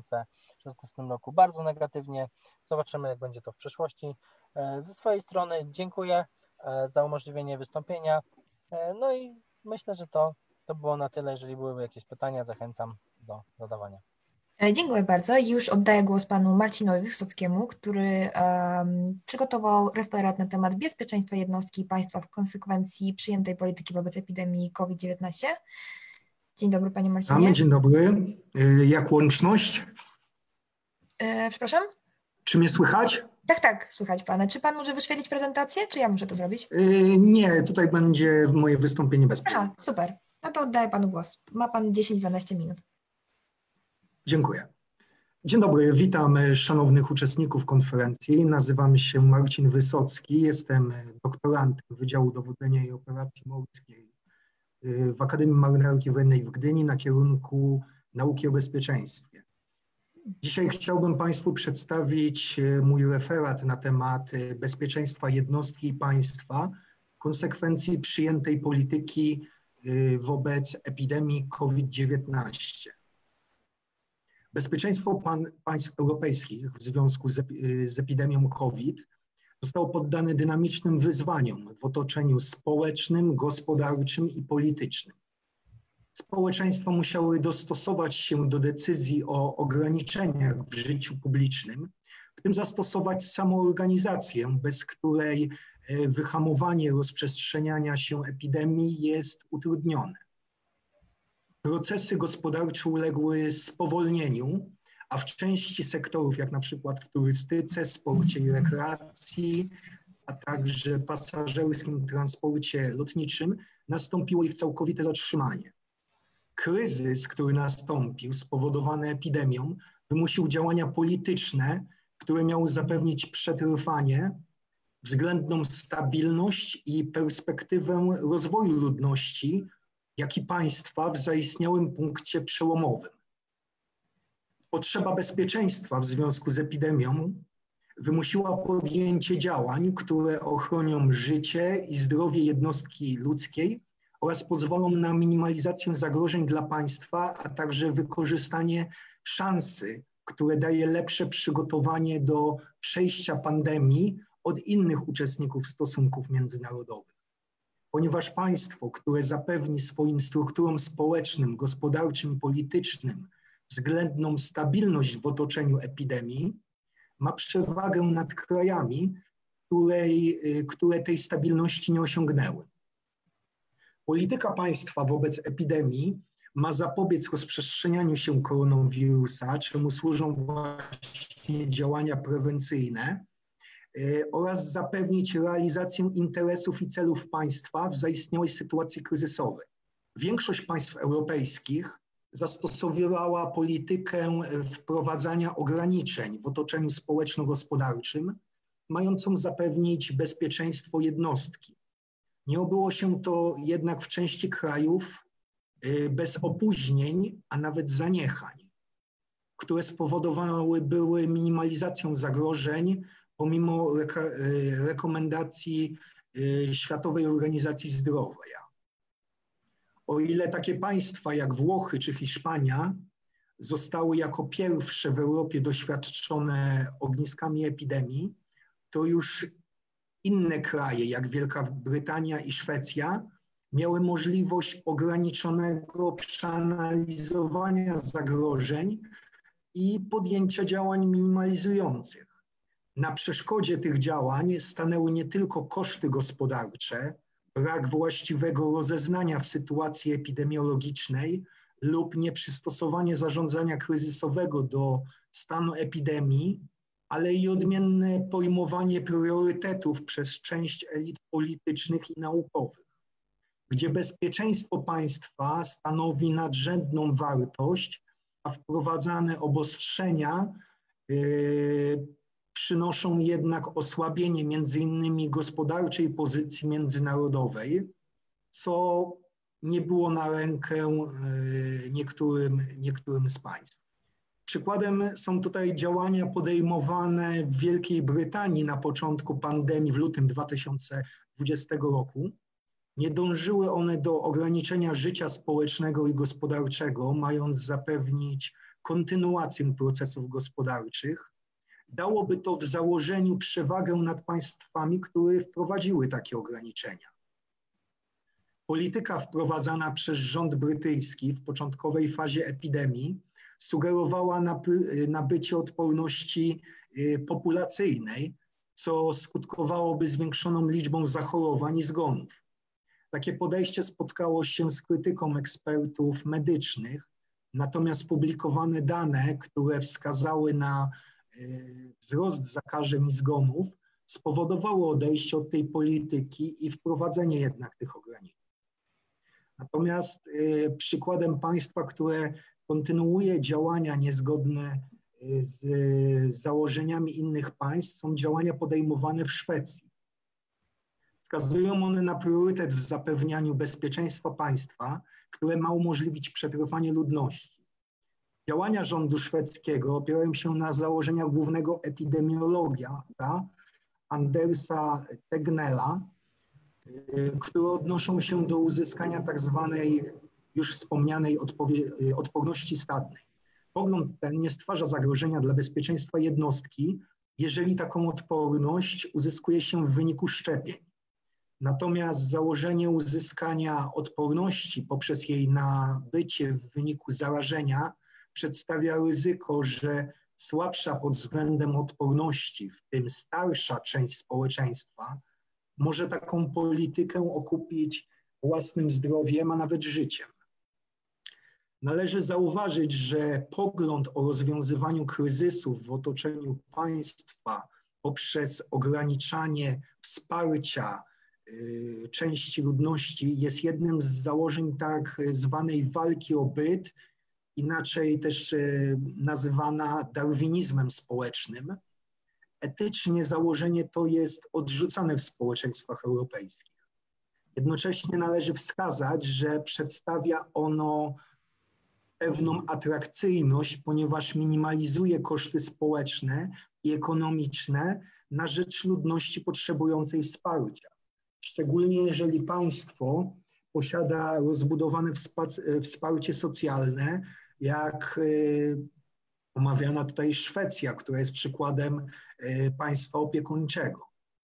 2016 roku bardzo negatywnie. Zobaczymy, jak będzie to w przyszłości. Ze swojej strony dziękuję za umożliwienie wystąpienia. No i myślę, że to było na tyle. Jeżeli byłyby jakieś pytania, zachęcam do zadawania. Dziękuję bardzo. Już oddaję głos panu Marcinowi Wysockiemu, który przygotował referat na temat bezpieczeństwa jednostki i państwa w konsekwencji przyjętej polityki wobec epidemii COVID-19. Dzień dobry, panie Marcinie. Dzień dobry. Jak łączność? Przepraszam? Czy mnie słychać? Tak, słychać pana. Czy pan może wyświetlić prezentację, czy ja muszę to zrobić? Nie, tutaj będzie moje wystąpienie bezpłatne. Aha, super. No to oddaję panu głos. Ma pan 10-12 minut. Dziękuję. Dzień dobry, witam szanownych uczestników konferencji. Nazywam się Marcin Wysocki, jestem doktorantem Wydziału Dowodzenia i Operacji Morskiej w Akademii Marynarki Wojennej w Gdyni na kierunku Nauki o Bezpieczeństwie. Dzisiaj chciałbym Państwu przedstawić mój referat na temat bezpieczeństwa jednostki i państwa w konsekwencji przyjętej polityki wobec epidemii COVID-19. Bezpieczeństwo państw europejskich w związku z epidemią COVID zostało poddane dynamicznym wyzwaniom w otoczeniu społecznym, gospodarczym i politycznym. Społeczeństwa musiały dostosować się do decyzji o ograniczeniach w życiu publicznym, w tym zastosować samoorganizację, bez której wyhamowanie rozprzestrzeniania się epidemii jest utrudnione. Procesy gospodarcze uległy spowolnieniu, a w części sektorów, jak na przykład w turystyce, sporcie i rekreacji, a także pasażerskim transporcie lotniczym, nastąpiło ich całkowite zatrzymanie. Kryzys, który nastąpił, spowodowany epidemią, wymusił działania polityczne, które miały zapewnić przetrwanie, względną stabilność i perspektywę rozwoju ludności, jak i państwa w zaistniałym punkcie przełomowym. Potrzeba bezpieczeństwa w związku z epidemią wymusiła podjęcie działań, które ochronią życie i zdrowie jednostki ludzkiej oraz pozwolą na minimalizację zagrożeń dla państwa, a także wykorzystanie szansy, które daje lepsze przygotowanie do przejścia pandemii od innych uczestników stosunków międzynarodowych. Ponieważ państwo, które zapewni swoim strukturom społecznym, gospodarczym i politycznym względną stabilność w otoczeniu epidemii, ma przewagę nad krajami, które tej stabilności nie osiągnęły. Polityka państwa wobec epidemii ma zapobiec rozprzestrzenianiu się koronawirusa, czemu służą właśnie działania prewencyjne, oraz zapewnić realizację interesów i celów państwa w zaistniałej sytuacji kryzysowej. Większość państw europejskich zastosowywała politykę wprowadzania ograniczeń w otoczeniu społeczno-gospodarczym, mającą zapewnić bezpieczeństwo jednostki. Nie obyło się to jednak w części krajów bez opóźnień, a nawet zaniechań, które spowodowały były minimalizacją zagrożeń pomimo rekomendacji Światowej Organizacji Zdrowia. O ile takie państwa jak Włochy czy Hiszpania zostały jako pierwsze w Europie doświadczone ogniskami epidemii, to już inne kraje jak Wielka Brytania i Szwecja miały możliwość ograniczonego przeanalizowania zagrożeń i podjęcia działań minimalizujących. Na przeszkodzie tych działań stanęły nie tylko koszty gospodarcze, brak właściwego rozeznania w sytuacji epidemiologicznej lub nieprzystosowanie zarządzania kryzysowego do stanu epidemii, ale i odmienne pojmowanie priorytetów przez część elit politycznych i naukowych, gdzie bezpieczeństwo państwa stanowi nadrzędną wartość, a wprowadzane obostrzenia przynoszą jednak osłabienie między innymi gospodarczej pozycji międzynarodowej, co nie było na rękę niektórym z państw. Przykładem są tutaj działania podejmowane w Wielkiej Brytanii na początku pandemii w lutym 2020 roku. Nie dążyły one do ograniczenia życia społecznego i gospodarczego, mając zapewnić kontynuację procesów gospodarczych. Dałoby to w założeniu przewagę nad państwami, które wprowadziły takie ograniczenia. Polityka wprowadzana przez rząd brytyjski w początkowej fazie epidemii sugerowała nabycie odporności populacyjnej, co skutkowałoby zwiększoną liczbą zachorowań i zgonów. Takie podejście spotkało się z krytyką ekspertów medycznych, natomiast publikowane dane, które wskazały na wzrost zakażeń i zgonów, spowodowało odejście od tej polityki i wprowadzenie jednak tych ograniczeń. Natomiast przykładem państwa, które kontynuuje działania niezgodne z założeniami innych państw, są działania podejmowane w Szwecji. Wskazują one na priorytet w zapewnianiu bezpieczeństwa państwa, które ma umożliwić przetrwanie ludności. Działania rządu szwedzkiego opierają się na założeniach głównego epidemiologa Andersa Tegnella, które odnoszą się do uzyskania tak zwanej już wspomnianej odporności stadnej. Pogląd ten nie stwarza zagrożenia dla bezpieczeństwa jednostki, jeżeli taką odporność uzyskuje się w wyniku szczepień. Natomiast założenie uzyskania odporności poprzez jej nabycie w wyniku zarażenia przedstawia ryzyko, że słabsza pod względem odporności, w tym starsza część społeczeństwa, może taką politykę okupić własnym zdrowiem, a nawet życiem. Należy zauważyć, że pogląd o rozwiązywaniu kryzysów w otoczeniu państwa poprzez ograniczanie wsparcia części ludności jest jednym z założeń tak zwanej walki o byt, inaczej też nazywana darwinizmem społecznym. Etycznie założenie to jest odrzucane w społeczeństwach europejskich. Jednocześnie należy wskazać, że przedstawia ono pewną atrakcyjność, ponieważ minimalizuje koszty społeczne i ekonomiczne na rzecz ludności potrzebującej wsparcia. Szczególnie jeżeli państwo posiada rozbudowane wsparcie socjalne, jak omawiana tutaj Szwecja, która jest przykładem państwa opiekuńczego.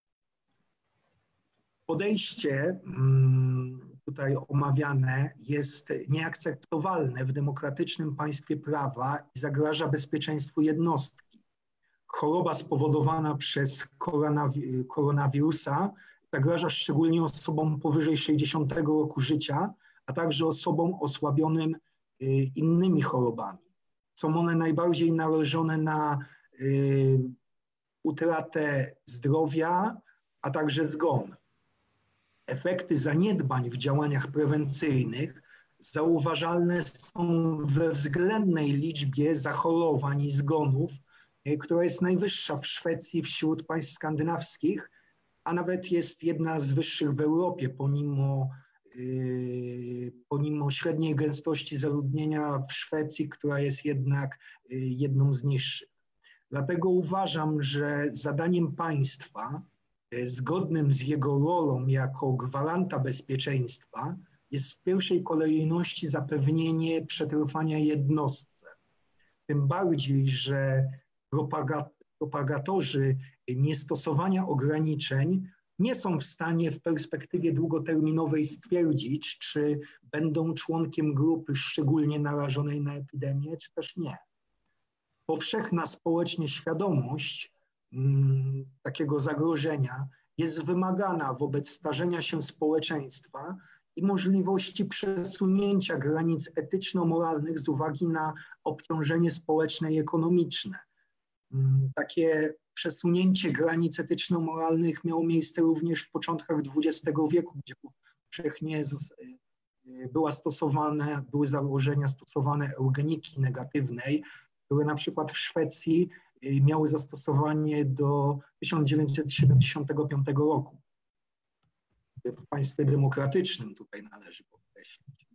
Podejście tutaj omawiane jest nieakceptowalne w demokratycznym państwie prawa i zagraża bezpieczeństwu jednostki. Choroba spowodowana przez koronawirusa zagraża szczególnie osobom powyżej 60 roku życia, a także osobom osłabionym innymi chorobami. Są one najbardziej narażone na utratę zdrowia, a także zgon. Efekty zaniedbań w działaniach prewencyjnych zauważalne są we względnej liczbie zachorowań i zgonów, która jest najwyższa w Szwecji wśród państw skandynawskich, a nawet jest jedna z wyższych w Europie, pomimo średniej gęstości zaludnienia w Szwecji, która jest jednak jedną z niższych. Dlatego uważam, że zadaniem państwa, zgodnym z jego rolą jako gwaranta bezpieczeństwa, jest w pierwszej kolejności zapewnienie przetrwania jednostce. Tym bardziej, że propagatorzy niestosowania ograniczeń nie są w stanie w perspektywie długoterminowej stwierdzić, czy będą członkiem grupy szczególnie narażonej na epidemię, czy też nie. Powszechna społecznie świadomość takiego zagrożenia jest wymagana wobec starzenia się społeczeństwa i możliwości przesunięcia granic etyczno-moralnych z uwagi na obciążenie społeczne i ekonomiczne. Takie przesunięcie granic etyczno-moralnych miało miejsce również w początkach XX wieku, gdzie powszechnie były założenia stosowane eugeniki negatywnej, które na przykład w Szwecji miały zastosowanie do 1975 roku. W państwie demokratycznym tutaj należy podkreślić.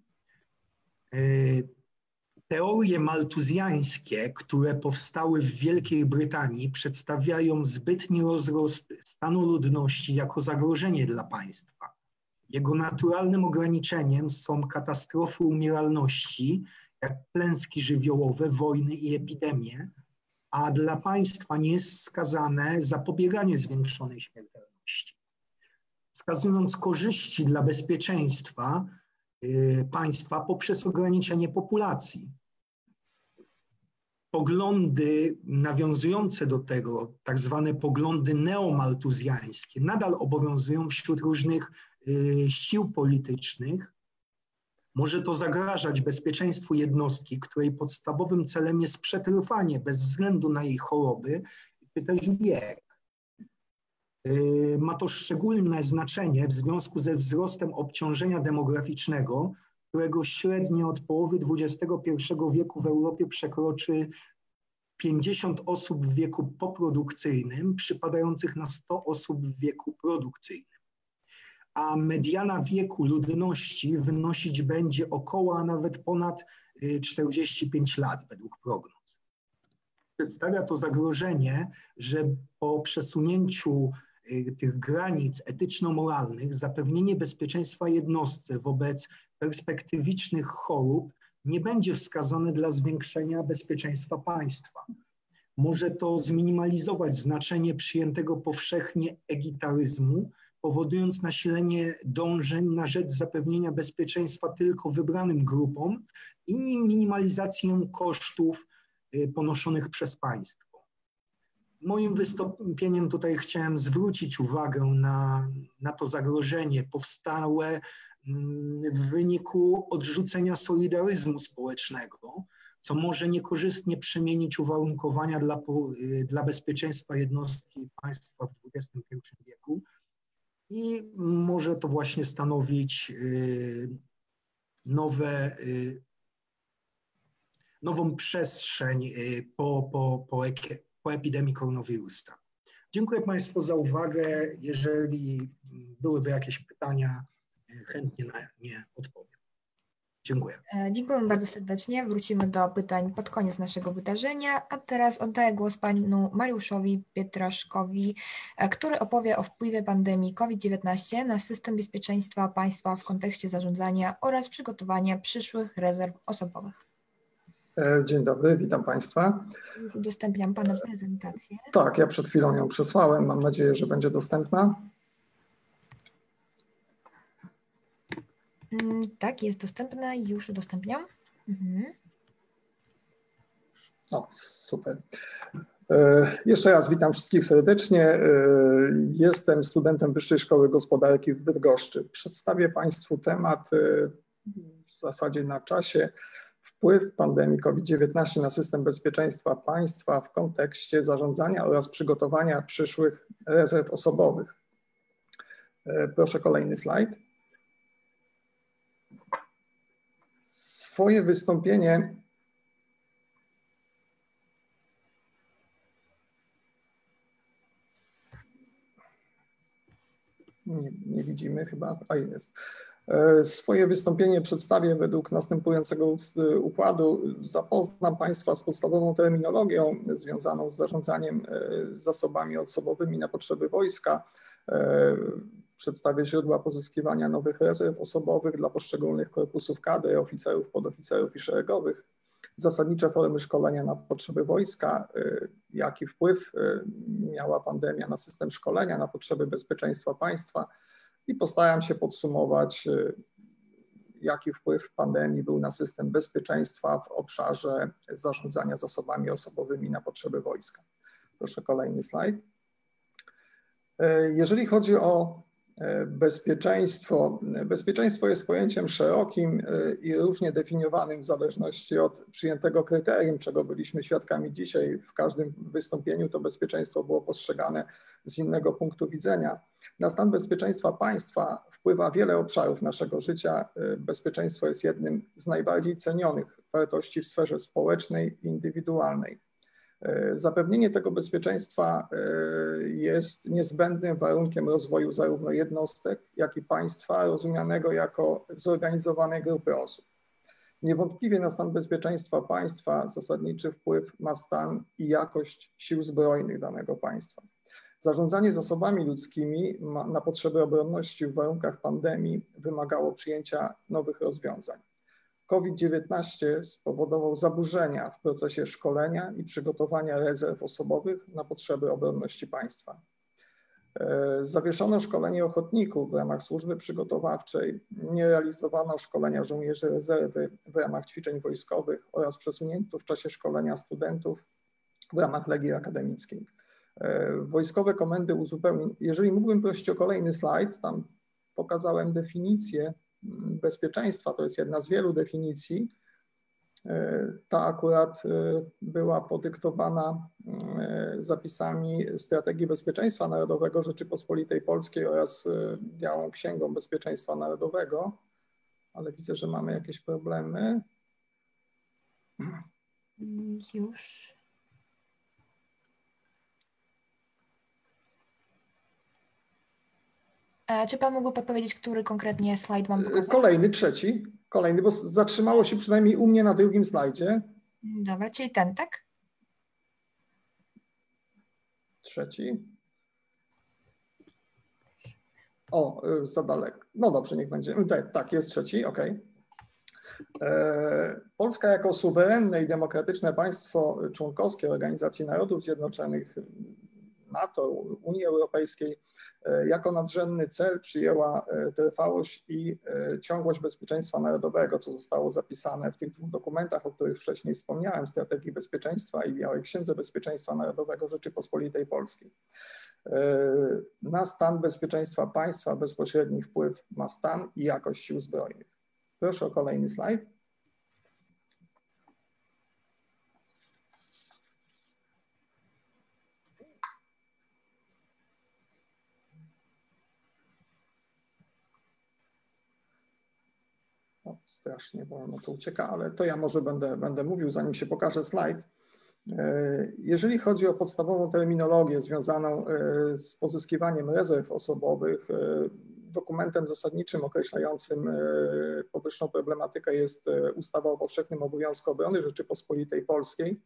Teorie maltuzjańskie, które powstały w Wielkiej Brytanii, przedstawiają zbytni rozrost stanu ludności jako zagrożenie dla państwa. Jego naturalnym ograniczeniem są katastrofy umieralności, jak klęski żywiołowe, wojny i epidemie, a dla państwa nie jest wskazane zapobieganie zwiększonej śmiertelności. Wskazując korzyści dla bezpieczeństwa państwa poprzez ograniczenie populacji. Poglądy nawiązujące do tego, tak zwane poglądy neomaltuzjańskie, nadal obowiązują wśród różnych sił politycznych. Może to zagrażać bezpieczeństwu jednostki, której podstawowym celem jest przetrwanie bez względu na jej choroby, czy też wiek. Ma to szczególne znaczenie w związku ze wzrostem obciążenia demograficznego, którego średnio od połowy XXI wieku w Europie przekroczy 50 osób w wieku poprodukcyjnym, przypadających na 100 osób w wieku produkcyjnym. A mediana wieku ludności wynosić będzie około, a nawet ponad 45 lat według prognoz. Przedstawia to zagrożenie, że po przesunięciu tych granic etyczno-moralnych zapewnienie bezpieczeństwa jednostce wobec perspektywicznych chorób nie będzie wskazane dla zwiększenia bezpieczeństwa państwa. Może to zminimalizować znaczenie przyjętego powszechnie egitaryzmu, powodując nasilenie dążeń na rzecz zapewnienia bezpieczeństwa tylko wybranym grupom i minimalizację kosztów ponoszonych przez państwo. Moim wystąpieniem tutaj chciałem zwrócić uwagę na to zagrożenie powstałe w wyniku odrzucenia solidaryzmu społecznego, co może niekorzystnie przemienić uwarunkowania dla bezpieczeństwa jednostki państwa w XXI wieku i może to właśnie stanowić nową przestrzeń po epidemii koronawirusa. Dziękuję Państwu za uwagę. Jeżeli byłyby jakieś pytania, chętnie na nie odpowiem. Dziękuję. Dziękuję bardzo serdecznie. Wrócimy do pytań pod koniec naszego wydarzenia, a teraz oddaję głos panu Mariuszowi Pietraszkowi, który opowie o wpływie pandemii COVID-19 na system bezpieczeństwa państwa w kontekście zarządzania oraz przygotowania przyszłych rezerw osobowych. Dzień dobry, witam Państwa. Już udostępniam Panu prezentację. Tak, ja przed chwilą ją przesłałem. Mam nadzieję, że będzie dostępna. Tak, jest dostępna, już udostępniam. O, super. Jeszcze raz witam wszystkich serdecznie. Jestem studentem Wyższej Szkoły Gospodarki w Bydgoszczy. Przedstawię Państwu temat w zasadzie na czasie. Wpływ pandemii COVID-19 na system bezpieczeństwa państwa w kontekście zarządzania oraz przygotowania przyszłych rezerw osobowych. Proszę kolejny slajd. Swoje wystąpienie nie widzimy chyba, a jest. Swoje wystąpienie przedstawię według następującego układu. Zapoznam Państwa z podstawową terminologią związaną z zarządzaniem zasobami osobowymi na potrzeby wojska. Przedstawię źródła pozyskiwania nowych rezerw osobowych dla poszczególnych korpusów kadry, oficerów, podoficerów i szeregowych. zasadnicze formy szkolenia na potrzeby wojska, jaki wpływ miała pandemia na system szkolenia, na potrzeby bezpieczeństwa państwa i postaram się podsumować, jaki wpływ pandemii był na system bezpieczeństwa w obszarze zarządzania zasobami osobowymi na potrzeby wojska. Proszę kolejny slajd. Jeżeli chodzi o bezpieczeństwo, bezpieczeństwo jest pojęciem szerokim i różnie definiowanym w zależności od przyjętego kryterium, czego byliśmy świadkami dzisiaj. W każdym wystąpieniu to bezpieczeństwo było postrzegane z innego punktu widzenia. Na stan bezpieczeństwa państwa wpływa wiele obszarów naszego życia. Bezpieczeństwo jest jednym z najbardziej cenionych wartości w sferze społecznej i indywidualnej. Zapewnienie tego bezpieczeństwa jest niezbędnym warunkiem rozwoju zarówno jednostek, jak i państwa rozumianego jako zorganizowanej grupy osób. Niewątpliwie na stan bezpieczeństwa państwa zasadniczy wpływ ma stan i jakość sił zbrojnych danego państwa. Zarządzanie zasobami ludzkimi na potrzeby obronności w warunkach pandemii wymagało przyjęcia nowych rozwiązań. COVID-19 spowodował zaburzenia w procesie szkolenia i przygotowania rezerw osobowych na potrzeby obronności państwa. Zawieszono szkolenie ochotników w ramach służby przygotowawczej, nie realizowano szkolenia żołnierzy rezerwy w ramach ćwiczeń wojskowych oraz przesunięto w czasie szkolenia studentów w ramach Legii Akademickiej. Wojskowe komendy uzupełnień. Jeżeli mógłbym prosić o kolejny slajd, tam pokazałem definicję bezpieczeństwa, to jest jedna z wielu definicji. Ta akurat była podyktowana zapisami Strategii Bezpieczeństwa Narodowego Rzeczypospolitej Polskiej oraz Białą Księgą Bezpieczeństwa Narodowego, ale widzę, że mamy jakieś problemy. Już. Czy Pan mógł podpowiedzieć, który konkretnie slajd mam pokazać? Kolejny, trzeci. Kolejny, bo zatrzymało się przynajmniej u mnie na drugim slajdzie. Dobra, czyli ten, tak? Trzeci. O, za daleko. No dobrze, niech będzie. Tak, jest trzeci, ok. Polska jako suwerenne i demokratyczne państwo członkowskie Organizacji Narodów Zjednoczonych, NATO, Unii Europejskiej, jako nadrzędny cel przyjęła trwałość i ciągłość bezpieczeństwa narodowego, co zostało zapisane w tych dwóch dokumentach, o których wcześniej wspomniałem, Strategii Bezpieczeństwa i Białej Księdze Bezpieczeństwa Narodowego Rzeczypospolitej Polskiej. Na stan bezpieczeństwa państwa bezpośredni wpływ ma stan i jakość sił zbrojnych. Proszę o kolejny slajd. Strasznie wolno to ucieka, ale to ja może będę mówił, zanim się pokaże slajd. Jeżeli chodzi o podstawową terminologię związaną z pozyskiwaniem rezerw osobowych, dokumentem zasadniczym określającym powyższą problematykę jest ustawa o powszechnym obowiązku obrony Rzeczypospolitej Polskiej,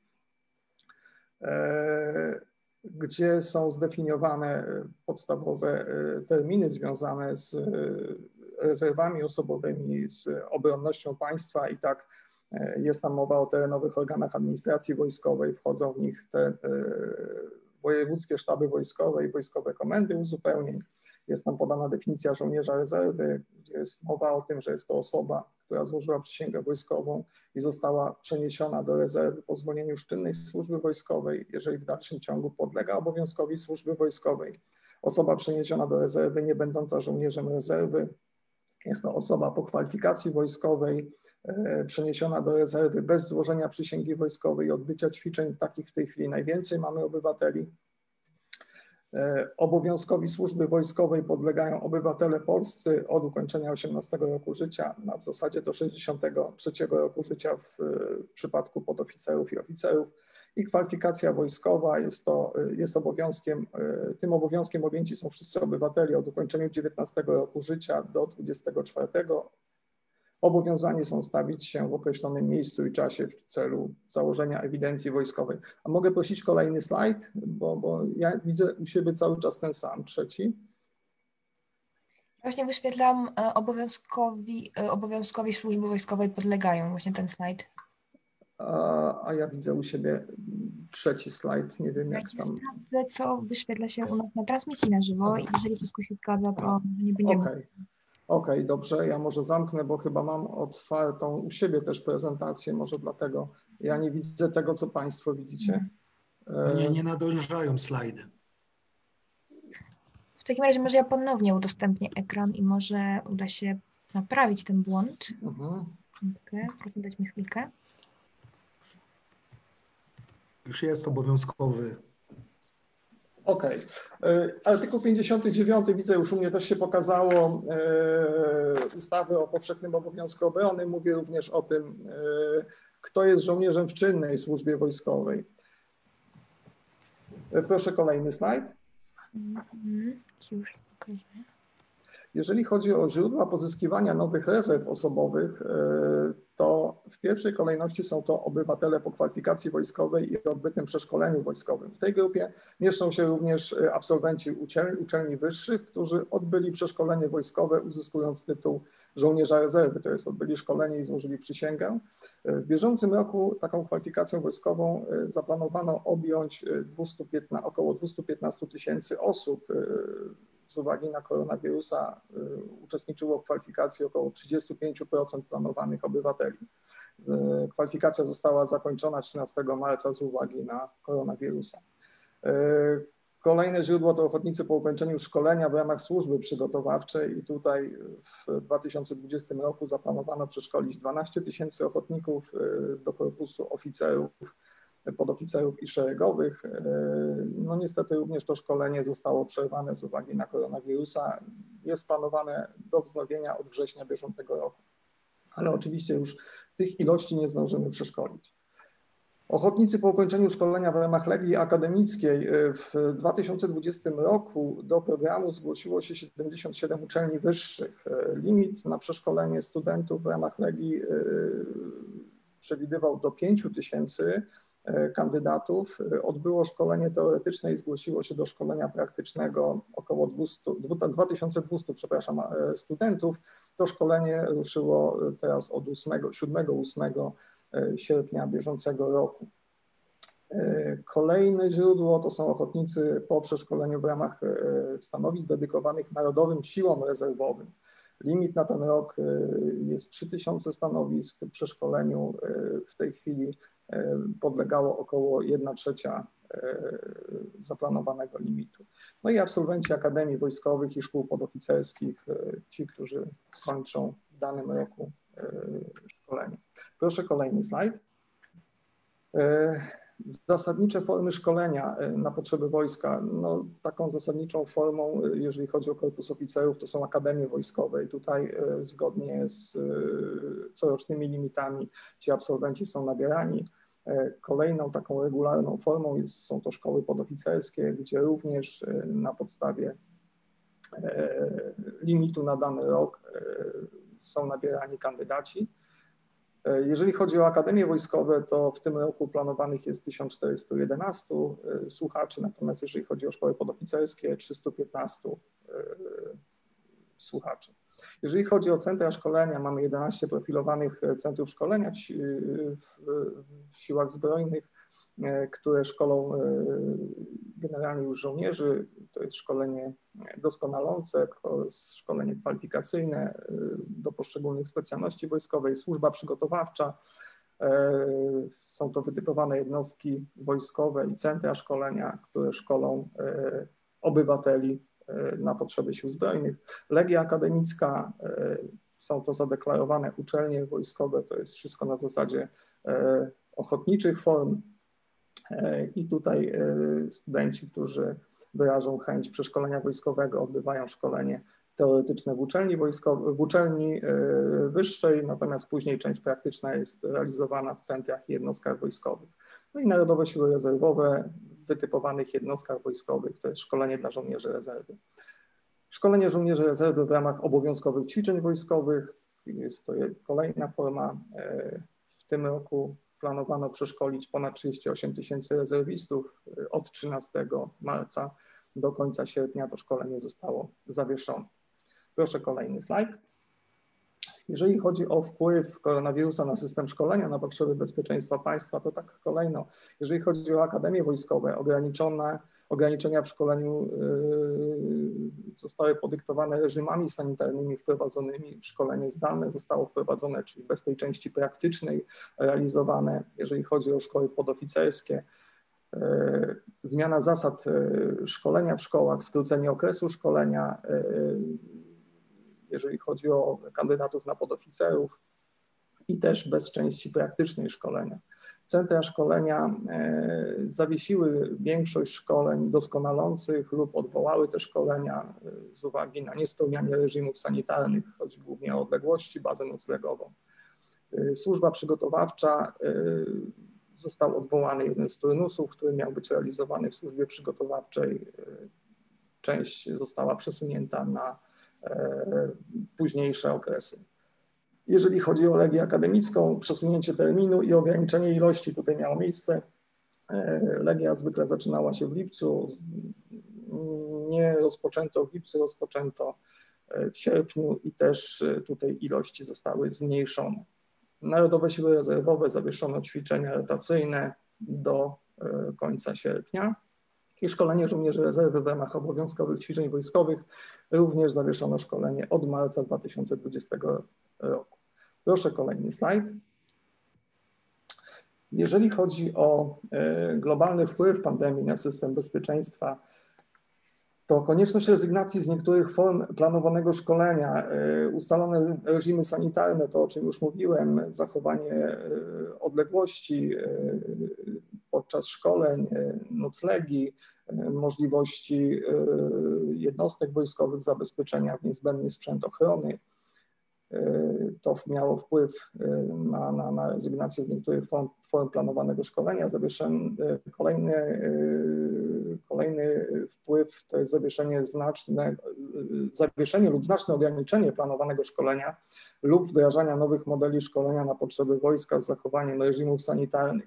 gdzie są zdefiniowane podstawowe terminy związane z rezerwami osobowymi, z obronnością państwa i tak jest tam mowa o terenowych organach administracji wojskowej, wchodzą w nich te wojewódzkie sztaby wojskowe i wojskowe komendy uzupełnień. Jest tam podana definicja żołnierza rezerwy, gdzie jest mowa o tym, że jest to osoba, która złożyła przysięgę wojskową i została przeniesiona do rezerwy po zwolnieniu z czynnej służby wojskowej, jeżeli w dalszym ciągu podlega obowiązkowi służby wojskowej. Osoba przeniesiona do rezerwy, nie będąca żołnierzem rezerwy, jest to osoba po kwalifikacji wojskowej, przeniesiona do rezerwy bez złożenia przysięgi wojskowej i odbycia ćwiczeń. Takich w tej chwili najwięcej mamy obywateli. Obowiązkowi służby wojskowej podlegają obywatele polscy od ukończenia 18 roku życia, a w zasadzie do 63 roku życia w przypadku podoficerów i oficerów. I kwalifikacja wojskowa jest obowiązkiem, tym obowiązkiem objęci są wszyscy obywatele od ukończenia 19 roku życia do 24. Obowiązani są stawić się w określonym miejscu i czasie w celu założenia ewidencji wojskowej. A mogę prosić kolejny slajd, bo ja widzę u siebie cały czas ten sam, trzeci. Właśnie wyświetlam obowiązkowi służby wojskowej podlegają, właśnie ten slajd. A ja widzę u siebie trzeci slajd, nie wiem jak tam. Sprawdzę, co wyświetla się u nas na transmisji na żywo i jeżeli wszystko się zgadza, to nie będziemy... Okej, dobrze, ja może zamknę, bo chyba mam otwartą u siebie też prezentację, może dlatego ja nie widzę tego, co Państwo widzicie. Nie nadążają slajdy. W takim razie może ja ponownie udostępnię ekran i może uda się naprawić ten błąd. Proszę dać mi chwilkę. Już jest obowiązkowy. Okej. Artykuł 59 widzę już u mnie też się pokazało, ustawy o powszechnym obowiązku obrony. Mówię również o tym, kto jest żołnierzem w czynnej służbie wojskowej. Proszę kolejny slajd. Już pokażę. Jeżeli chodzi o źródła pozyskiwania nowych rezerw osobowych, to w pierwszej kolejności są to obywatele po kwalifikacji wojskowej i odbytym przeszkoleniu wojskowym. W tej grupie mieszczą się również absolwenci uczelni wyższych, którzy odbyli przeszkolenie wojskowe, uzyskując tytuł żołnierza rezerwy, to jest odbyli szkolenie i złożyli przysięgę. W bieżącym roku taką kwalifikacją wojskową zaplanowano objąć około 215 000 osób. Z uwagi na koronawirusa uczestniczyło w kwalifikacji około 35% planowanych obywateli. Kwalifikacja została zakończona 13 marca z uwagi na koronawirusa. Kolejne źródło to ochotnicy po ukończeniu szkolenia w ramach służby przygotowawczej i tutaj w 2020 roku zaplanowano przeszkolić 12 000 ochotników do korpusu oficerów, podoficerów i szeregowych. No niestety również to szkolenie zostało przerwane z uwagi na koronawirusa. Jest planowane do wznowienia od września bieżącego roku, ale oczywiście już tych ilości nie zdążymy przeszkolić. Ochotnicy po ukończeniu szkolenia w ramach Legii Akademickiej w 2020 roku do programu zgłosiło się 77 uczelni wyższych. Limit na przeszkolenie studentów w ramach Legii przewidywał do 5 000 kandydatów. Odbyło szkolenie teoretyczne i zgłosiło się do szkolenia praktycznego około 2200 studentów. To szkolenie ruszyło teraz od 7-8 sierpnia bieżącego roku. Kolejne źródło to są ochotnicy po przeszkoleniu w ramach stanowisk dedykowanych Narodowym Siłom Rezerwowym. Limit na ten rok jest 3000 stanowisk. W przeszkoleniu w tej chwili podlegało około 1/3 zaplanowanego limitu. No i absolwenci akademii wojskowych i szkół podoficerskich, ci, którzy kończą w danym roku szkolenie. Proszę kolejny slajd. Zasadnicze formy szkolenia na potrzeby wojska. No, taką zasadniczą formą, jeżeli chodzi o korpus oficerów, to są akademie wojskowe i tutaj zgodnie z corocznymi limitami ci absolwenci są nabierani. Kolejną taką regularną formą są to szkoły podoficerskie, gdzie również na podstawie limitu na dany rok są nabierani kandydaci. Jeżeli chodzi o akademie wojskowe, to w tym roku planowanych jest 1411 słuchaczy, natomiast jeżeli chodzi o szkoły podoficerskie, 315 słuchaczy. Jeżeli chodzi o centra szkolenia, mamy 11 profilowanych centrów szkolenia w siłach zbrojnych, które szkolą generalnie już żołnierzy. To jest szkolenie doskonalące, szkolenie kwalifikacyjne do poszczególnych specjalności wojskowej, służba przygotowawcza. Są to wytypowane jednostki wojskowe i centra szkolenia, które szkolą obywateli na potrzeby sił zbrojnych. Legia Akademicka, są to zadeklarowane uczelnie wojskowe, to jest wszystko na zasadzie ochotniczych form i tutaj studenci, którzy wyrażą chęć przeszkolenia wojskowego, odbywają szkolenie teoretyczne w uczelni wyższej, natomiast później część praktyczna jest realizowana w centrach i jednostkach wojskowych. No i Narodowe Siły Rezerwowe w wytypowanych jednostkach wojskowych, to jest szkolenie dla żołnierzy rezerwy. Szkolenie żołnierzy rezerwy w ramach obowiązkowych ćwiczeń wojskowych, jest to kolejna forma. W tym roku planowano przeszkolić ponad 38 000 rezerwistów. Od 13 marca do końca sierpnia to szkolenie zostało zawieszone. Proszę kolejny slajd. Jeżeli chodzi o wpływ koronawirusa na system szkolenia, na potrzeby bezpieczeństwa państwa, to tak kolejno. Jeżeli chodzi o akademie wojskowe, ograniczenia w szkoleniu zostały podyktowane reżimami sanitarnymi wprowadzonymi. Szkolenie zdalne zostało wprowadzone, czyli bez tej części praktycznej realizowane. Jeżeli chodzi o szkoły podoficerskie, zmiana zasad szkolenia w szkołach, skrócenie okresu szkolenia, jeżeli chodzi o kandydatów na podoficerów i też bez części praktycznej szkolenia. Centra szkolenia zawiesiły większość szkoleń doskonalących lub odwołały te szkolenia z uwagi na niespełnianie reżimów sanitarnych, chodzi głównie o odległości, bazę noclegową. Służba przygotowawcza, został odwołany jeden z turnusów, który miał być realizowany w służbie przygotowawczej. Część została przesunięta na późniejsze okresy. Jeżeli chodzi o Legię Akademicką, przesunięcie terminu i ograniczenie ilości tutaj miało miejsce. Legia zwykle zaczynała się w lipcu, nie rozpoczęto w lipcu, rozpoczęto w sierpniu i też tutaj ilości zostały zmniejszone. Narodowe Siły Rezerwowe zawieszono ćwiczenia rotacyjne do końca sierpnia i szkolenie żołnierzy rezerwy w ramach obowiązkowych ćwiczeń wojskowych również zawieszono szkolenie od marca 2020 roku. Proszę kolejny slajd. Jeżeli chodzi o globalny wpływ pandemii na system bezpieczeństwa, to konieczność rezygnacji z niektórych form planowanego szkolenia, ustalone reżimy sanitarne, to o czym już mówiłem, zachowanie odległości podczas szkoleń, noclegi, możliwości jednostek wojskowych zabezpieczenia w niezbędny sprzęt ochrony. To miało wpływ na rezygnację z niektórych form planowanego szkolenia. Kolejny wpływ to jest zawieszenie lub znaczne ograniczenie planowanego szkolenia lub wdrażania nowych modeli szkolenia na potrzeby wojska z zachowaniem reżimów sanitarnych.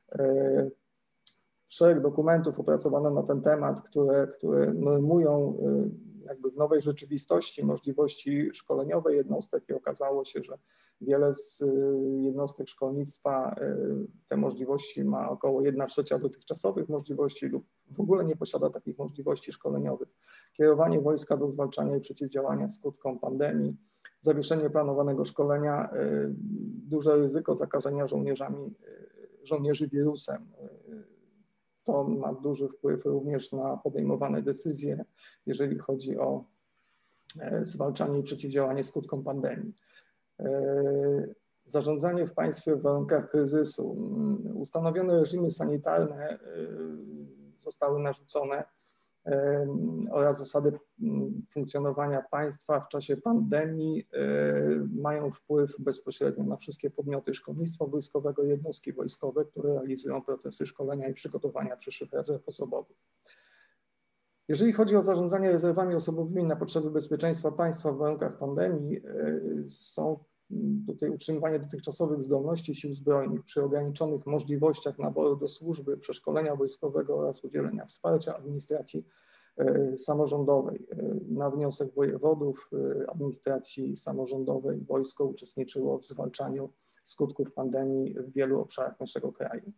Szereg dokumentów opracowano na ten temat, które normują jakby w nowej rzeczywistości możliwości szkoleniowe jednostek i okazało się, że wiele z jednostek szkolnictwa te możliwości ma około 1/3 dotychczasowych możliwości lub w ogóle nie posiada takich możliwości szkoleniowych. Kierowanie wojska do zwalczania i przeciwdziałania skutkom pandemii, zawieszenie planowanego szkolenia, duże ryzyko zakażenia żołnierzy wirusem. To ma duży wpływ również na podejmowane decyzje, jeżeli chodzi o zwalczanie i przeciwdziałanie skutkom pandemii. Zarządzanie w państwie w warunkach kryzysu. Ustanowione reżimy sanitarne zostały narzucone oraz zasady funkcjonowania państwa w czasie pandemii mają wpływ bezpośrednio na wszystkie podmioty szkolnictwa wojskowego i jednostki wojskowe, które realizują procesy szkolenia i przygotowania przyszłych rezerw osobowych. Jeżeli chodzi o zarządzanie rezerwami osobowymi na potrzeby bezpieczeństwa państwa w warunkach pandemii, są tutaj utrzymywanie dotychczasowych zdolności sił zbrojnych przy ograniczonych możliwościach naboru do służby, przeszkolenia wojskowego oraz udzielenia wsparcia administracji samorządowej. Na wniosek wojewodów administracji samorządowej wojsko uczestniczyło w zwalczaniu skutków pandemii w wielu obszarach naszego kraju.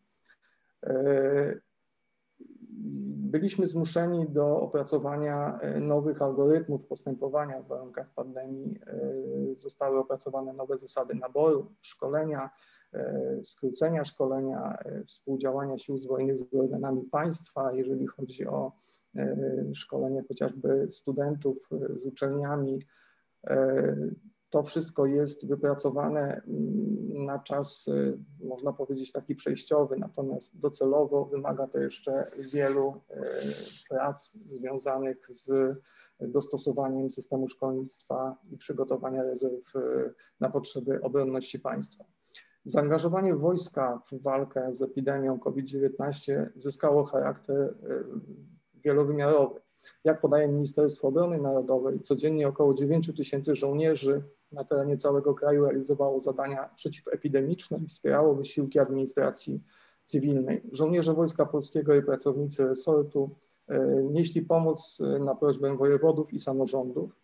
Byliśmy zmuszeni do opracowania nowych algorytmów postępowania w warunkach pandemii. Zostały opracowane nowe zasady naboru, szkolenia, skrócenia szkolenia, współdziałania sił zbrojnych z organami państwa, jeżeli chodzi o szkolenie chociażby studentów z uczelniami. To wszystko jest wypracowane na czas, można powiedzieć, taki przejściowy, natomiast docelowo wymaga to jeszcze wielu prac związanych z dostosowaniem systemu szkolnictwa i przygotowania rezerw na potrzeby obronności państwa. Zaangażowanie wojska w walkę z epidemią COVID-19 zyskało charakter wielowymiarowy. Jak podaje Ministerstwo Obrony Narodowej, codziennie około 9 000 żołnierzy na terenie całego kraju realizowało zadania przeciwepidemiczne i wspierało wysiłki administracji cywilnej. Żołnierze Wojska Polskiego i pracownicy resortu nieśli pomoc na prośbę wojewodów i samorządów.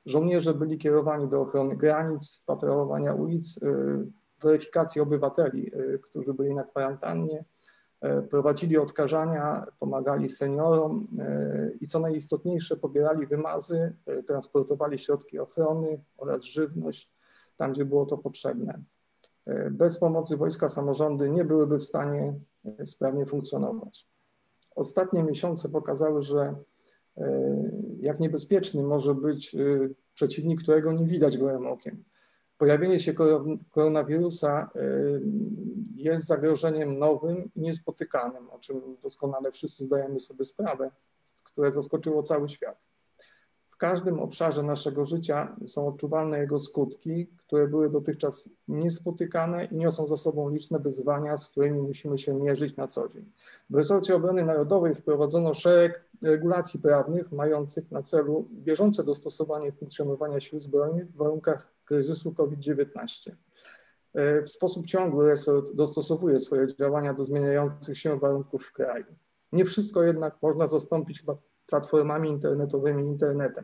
Żołnierze byli kierowani do ochrony granic, patrolowania ulic, weryfikacji obywateli, którzy byli na kwarantannie, prowadzili odkażania, pomagali seniorom i co najistotniejsze, pobierali wymazy, transportowali środki ochrony oraz żywność tam, gdzie było to potrzebne. Bez pomocy wojska samorządy nie byłyby w stanie sprawnie funkcjonować. Ostatnie miesiące pokazały, że jak niebezpieczny może być przeciwnik, którego nie widać gołym okiem. Pojawienie się koronawirusa jest zagrożeniem nowym i niespotykanym, o czym doskonale wszyscy zdajemy sobie sprawę, które zaskoczyło cały świat. W każdym obszarze naszego życia są odczuwalne jego skutki, które były dotychczas niespotykane i niosą za sobą liczne wyzwania, z którymi musimy się mierzyć na co dzień. W resorcie obrony narodowej wprowadzono szereg regulacji prawnych mających na celu bieżące dostosowanie funkcjonowania sił zbrojnych w warunkach kryzysu COVID-19. W sposób ciągły resort dostosowuje swoje działania do zmieniających się warunków w kraju. Nie wszystko jednak można zastąpić platformami internetowymi, internetem.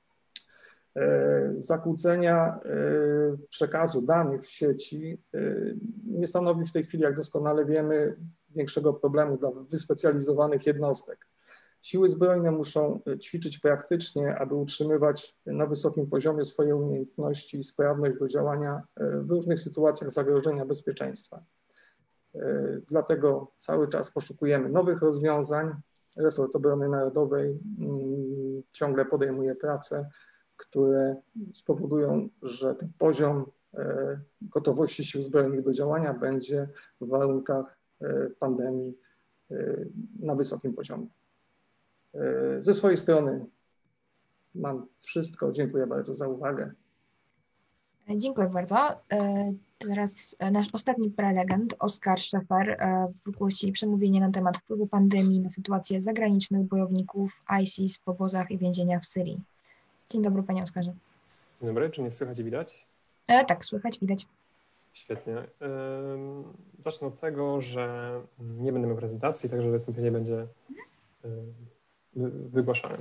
Zakłócenia przekazu danych w sieci nie stanowi w tej chwili, jak doskonale wiemy, większego problemu dla wyspecjalizowanych jednostek. Siły zbrojne muszą ćwiczyć praktycznie, aby utrzymywać na wysokim poziomie swoje umiejętności i sprawność do działania w różnych sytuacjach zagrożenia bezpieczeństwa. Dlatego cały czas poszukujemy nowych rozwiązań. Resort Obrony Narodowej ciągle podejmuje prace, które spowodują, że ten poziom gotowości sił zbrojnych do działania będzie w warunkach pandemii na wysokim poziomie. Ze swojej strony mam wszystko. Dziękuję bardzo za uwagę. Dziękuję bardzo. Teraz nasz ostatni prelegent, Oskar Szefer, wygłosi przemówienie na temat wpływu pandemii na sytuację zagranicznych bojowników ISIS w obozach i więzieniach w Syrii. Dzień dobry, panie Oskarze. Dzień dobry, czy mnie słychać i widać? Tak, słychać, widać. Świetnie. Zacznę od tego, że nie będę miał prezentacji, także wystąpienie będzie wygłaszane.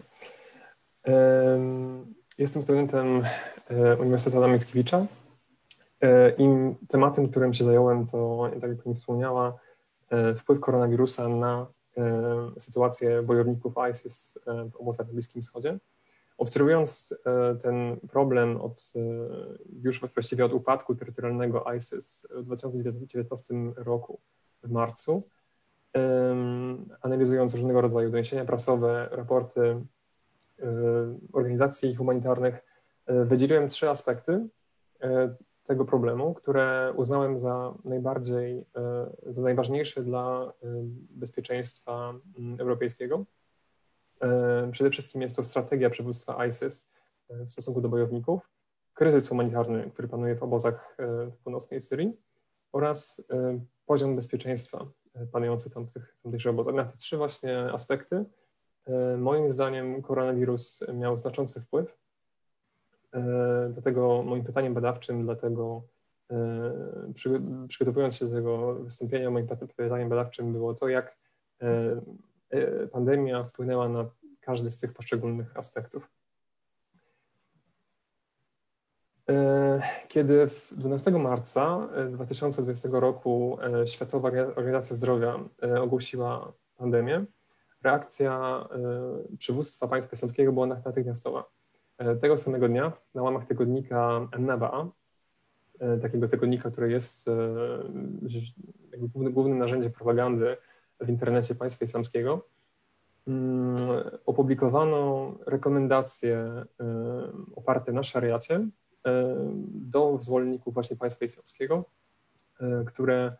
Jestem studentem Uniwersytetu Adama Mickiewicza i tematem, którym się zająłem, to, tak jak pani wspomniała, wpływ koronawirusa na sytuację bojowników ISIS w obozach na Bliskim Wschodzie. Obserwując ten problem już właściwie od upadku terytorialnego ISIS w 2019 roku w marcu, analizując różnego rodzaju doniesienia prasowe, raporty organizacji humanitarnych, wydzieliłem 3 aspekty tego problemu, które uznałem za najważniejsze dla bezpieczeństwa europejskiego. Przede wszystkim jest to strategia przywództwa ISIS w stosunku do bojowników, kryzys humanitarny, który panuje w obozach w północnej Syrii oraz poziom bezpieczeństwa panujący tam w tychże obozach. Na te 3 właśnie aspekty moim zdaniem koronawirus miał znaczący wpływ. Dlatego moim pytaniem badawczym, przygotowując się do tego wystąpienia, moim pytaniem badawczym było to, jak pandemia wpłynęła na każdy z tych poszczególnych aspektów. Kiedy 12 marca 2020 roku Światowa Organizacja Zdrowia ogłosiła pandemię, reakcja przywództwa państwa islamskiego była natychmiastowa. Tego samego dnia na łamach tygodnika An-Naba, takiego tygodnika, który jest jakby głównym narzędziem propagandy w internecie państwa islamskiego, opublikowano rekomendacje oparte na szariacie do zwolenników właśnie państwa islamskiego, które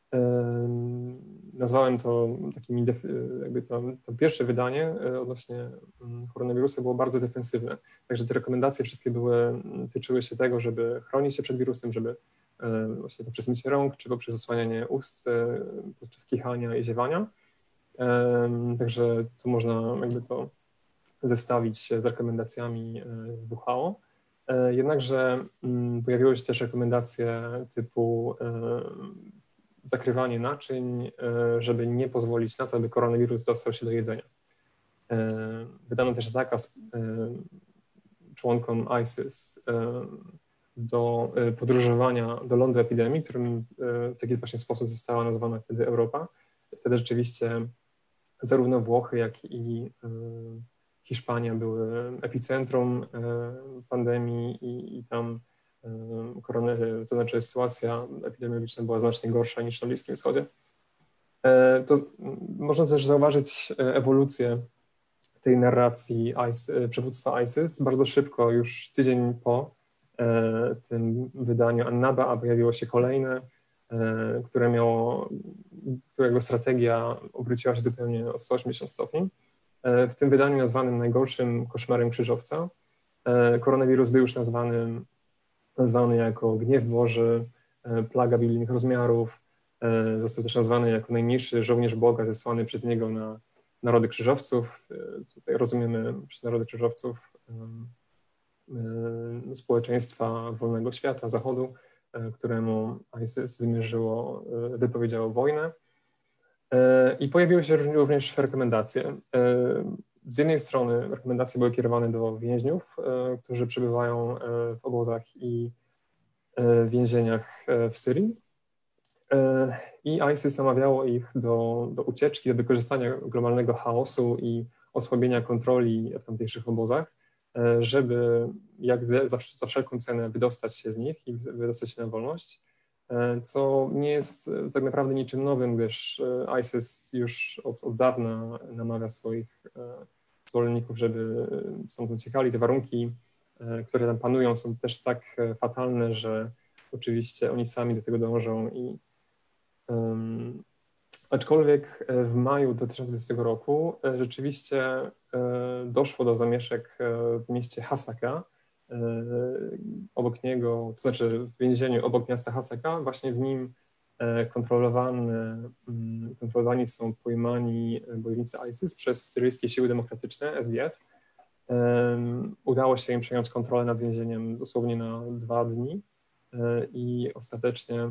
nazwałem to takim, jakby to pierwsze wydanie odnośnie koronawirusa było bardzo defensywne. Także te rekomendacje wszystkie tyczyły się tego, żeby chronić się przed wirusem, żeby właśnie poprzez mycie rąk, czy poprzez zasłanianie ust podczas kichania i ziewania. Także tu można jakby to zestawić z rekomendacjami WHO. Jednakże pojawiły się też rekomendacje typu zakrywanie naczyń, żeby nie pozwolić na to, aby koronawirus dostał się do jedzenia. Wydano też zakaz członkom ISIS do podróżowania do lądu epidemii, którym w taki właśnie sposób została nazwana wtedy Europa. Wtedy rzeczywiście zarówno Włochy, jak i Hiszpania były epicentrum pandemii i tam to znaczy sytuacja epidemiologiczna była znacznie gorsza niż na Bliskim Wschodzie. To można też zauważyć ewolucję tej narracji przywództwa ISIS. Bardzo szybko, już tydzień po tym wydaniu Annaba, pojawiło się kolejne, którego strategia obróciła się zupełnie o 180 stopni. W tym wydaniu nazwanym najgorszym koszmarem krzyżowca koronawirus był już nazwany jako gniew Boży, plaga biblijnych rozmiarów. Został też nazwany jako najmniejszy żołnierz Boga zesłany przez niego na narody krzyżowców. Tutaj rozumiemy przez narody krzyżowców społeczeństwa wolnego świata, Zachodu, któremu ISIS wypowiedziało wojnę. I pojawiły się również rekomendacje. Z jednej strony rekomendacje były kierowane do więźniów, którzy przebywają w obozach i więzieniach w Syrii. I ISIS namawiało ich do ucieczki, do wykorzystania globalnego chaosu i osłabienia kontroli w tamtejszych obozach, żeby za wszelką cenę wydostać się z nich i wydostać się na wolność, co nie jest tak naprawdę niczym nowym, gdyż ISIS już od dawna namawia swoich zwolenników, żeby stąd uciekali. Te warunki, które tam panują, są też tak fatalne, że oczywiście oni sami do tego dążą. Aczkolwiek w maju 2020 roku rzeczywiście doszło do zamieszek w mieście Hasaka, obok niego, to znaczy w więzieniu obok miasta Hasaka, właśnie w nim kontrolowani są pojmani bojownicy ISIS przez syryjskie siły demokratyczne, SDF. Udało się im przejąć kontrolę nad więzieniem dosłownie na 2 dni i ostatecznie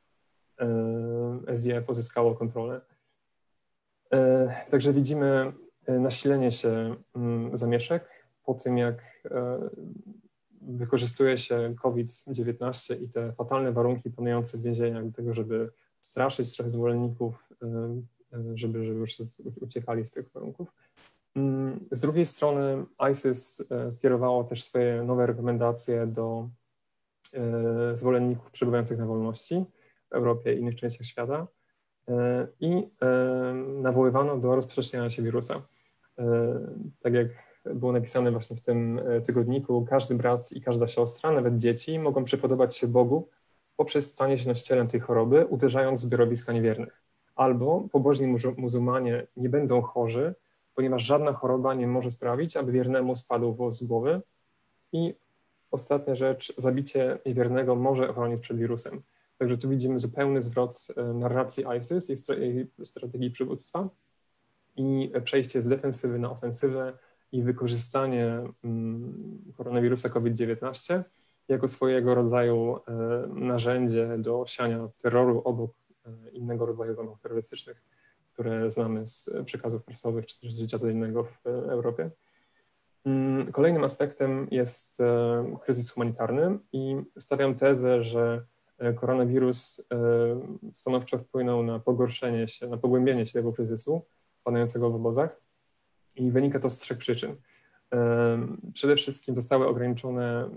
SDF uzyskało kontrolę. Także widzimy nasilenie się zamieszek po tym, jak wykorzystuje się COVID-19 i te fatalne warunki panujące w więzieniach do tego, żeby straszyć trochę zwolenników, żeby już uciekali z tych warunków. Z drugiej strony ISIS skierowało też swoje nowe rekomendacje do zwolenników przebywających na wolności w Europie i innych częściach świata i nawoływano do rozprzestrzeniania się wirusa. Tak jak było napisane właśnie w tym tygodniku, każdy brat i każda siostra, nawet dzieci, mogą przypodobać się Bogu poprzez stanie się nosicielem tej choroby, uderzając w zbiorowiska niewiernych. Albo pobożni muzułmanie nie będą chorzy, ponieważ żadna choroba nie może sprawić, aby wiernemu spadł włos z głowy. I ostatnia rzecz, zabicie niewiernego może ochronić przed wirusem. Także tu widzimy zupełny zwrot narracji ISIS, jej strategii przywództwa i przejście z defensywy na ofensywę i wykorzystanie koronawirusa COVID-19 jako swojego rodzaju narzędzie do siania terroru obok innego rodzaju zamachów terrorystycznych, które znamy z przekazów prasowych czy też z życia codziennego w Europie. Kolejnym aspektem jest kryzys humanitarny i stawiam tezę, że koronawirus stanowczo wpłynął na pogorszenie się, na pogłębienie się tego kryzysu panującego w obozach i wynika to z 3 przyczyn. Przede wszystkim zostały ograniczone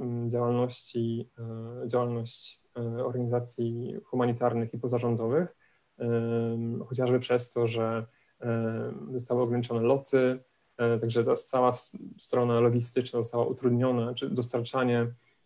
działalność organizacji humanitarnych i pozarządowych, chociażby przez to, że zostały ograniczone loty, także ta cała strona logistyczna została utrudniona, czy dostarczanie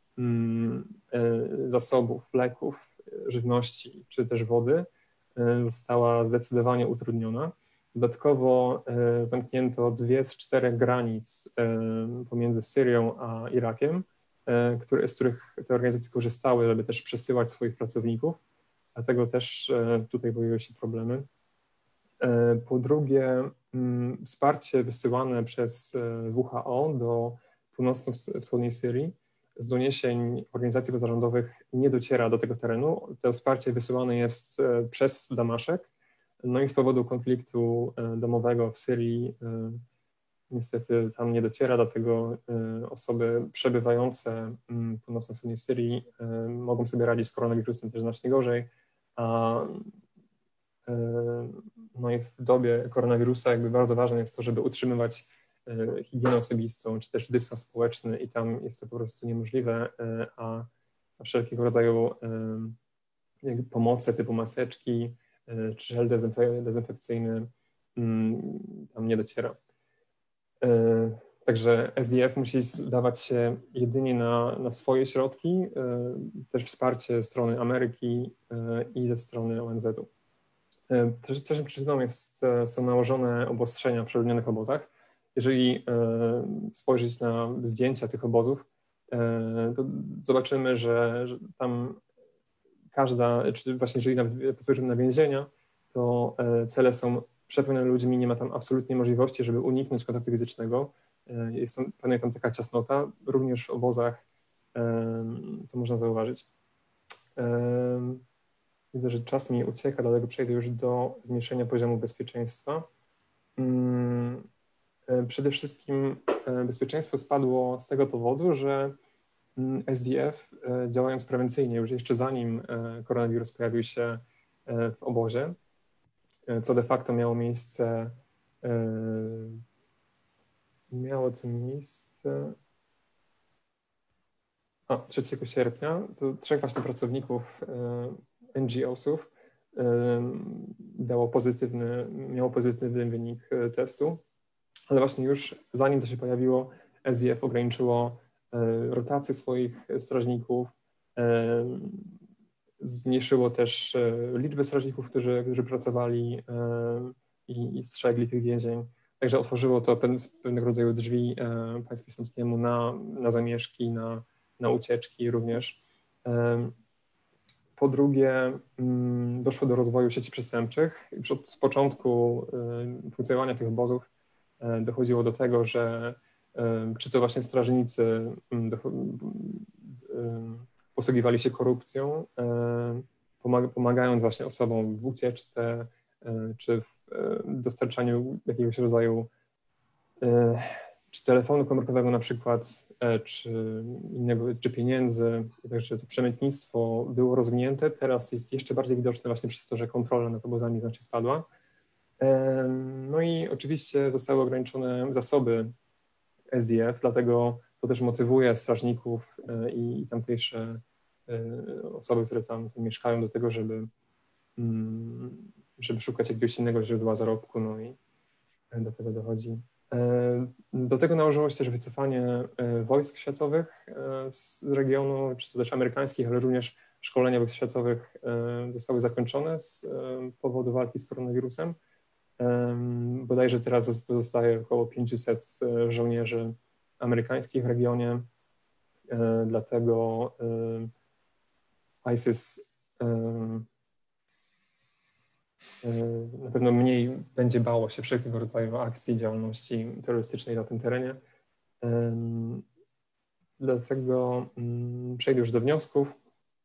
zasobów, leków, żywności, czy też wody została zdecydowanie utrudniona. Dodatkowo zamknięto 2 z 4 granic pomiędzy Syrią a Irakiem, z których te organizacje korzystały, żeby też przesyłać swoich pracowników, dlatego też tutaj pojawiły się problemy. Po drugie, wsparcie wysyłane przez WHO do północno-wschodniej Syrii z doniesień organizacji pozarządowych nie dociera do tego terenu. To wsparcie wysyłane jest przez Damaszek, no i z powodu konfliktu domowego w Syrii niestety tam nie dociera, dlatego osoby przebywające w północno-wschodniej Syrii mogą sobie radzić z koronawirusem też znacznie gorzej, no i w dobie koronawirusa jakby bardzo ważne jest to, żeby utrzymywać higienę osobistą, czy też dystans społeczny i tam jest to po prostu niemożliwe, a wszelkiego rodzaju pomoce typu maseczki czy żel dezynfekcyjny tam nie dociera. Także SDF musi zdawać się jedynie na swoje środki, też wsparcie strony Ameryki i ze strony ONZ-u. Trzecią przyczyną są nałożone obostrzenia w przeludnionych obozach. Jeżeli spojrzeć na zdjęcia tych obozów, to zobaczymy, że tam czy właśnie jeżeli spojrzymy na więzienia, to cele są przepełnione ludźmi, nie ma tam absolutnie możliwości, żeby uniknąć kontaktu fizycznego. Panuje tam taka ciasnota, również w obozach to można zauważyć. Widzę, że czas mi ucieka, dlatego przejdę już do zmniejszenia poziomu bezpieczeństwa. Przede wszystkim bezpieczeństwo spadło z tego powodu, że SDF, działając prewencyjnie, już jeszcze zanim koronawirus pojawił się w obozie, co de facto miało to miejsce 3 sierpnia, to 3 właśnie pracowników NGO-sów miało pozytywny wynik testu, ale właśnie już zanim to się pojawiło, SDF ograniczyło rotację swoich strażników, zmniejszyło też liczbę strażników, którzy pracowali i strzegli tych więzień. Także otworzyło to pewnego rodzaju drzwi państwu islamskiemu na zamieszki, na ucieczki również. Po drugie, doszło do rozwoju sieci przestępczych. Już od początku funkcjonowania tych obozów dochodziło do tego, że czy to właśnie strażnicy posługiwali się korupcją, pomagając właśnie osobom w ucieczce, czy w dostarczaniu jakiegoś rodzaju czy telefonu komórkowego na przykład, czy pieniędzy. Także to przemytnictwo było rozwinięte. Teraz jest jeszcze bardziej widoczne właśnie przez to, że kontrola nad obozami znacznie spadła. No i oczywiście zostały ograniczone zasoby SDF, dlatego to też motywuje strażników i tamtejsze osoby, które tam mieszkają, do tego, żeby szukać jakiegoś innego źródła zarobku, no i do tego dochodzi. Do tego nałożyło się też wycofanie wojsk światowych z regionu, czy to też amerykańskich, ale również szkolenia wojsk światowych zostały zakończone z powodu walki z koronawirusem. Bodajże teraz pozostaje około 500 żołnierzy amerykańskich w regionie, dlatego ISIS na pewno mniej będzie bało się wszelkiego rodzaju akcji, działalności terrorystycznej na tym terenie. Dlatego przejdę już do wniosków.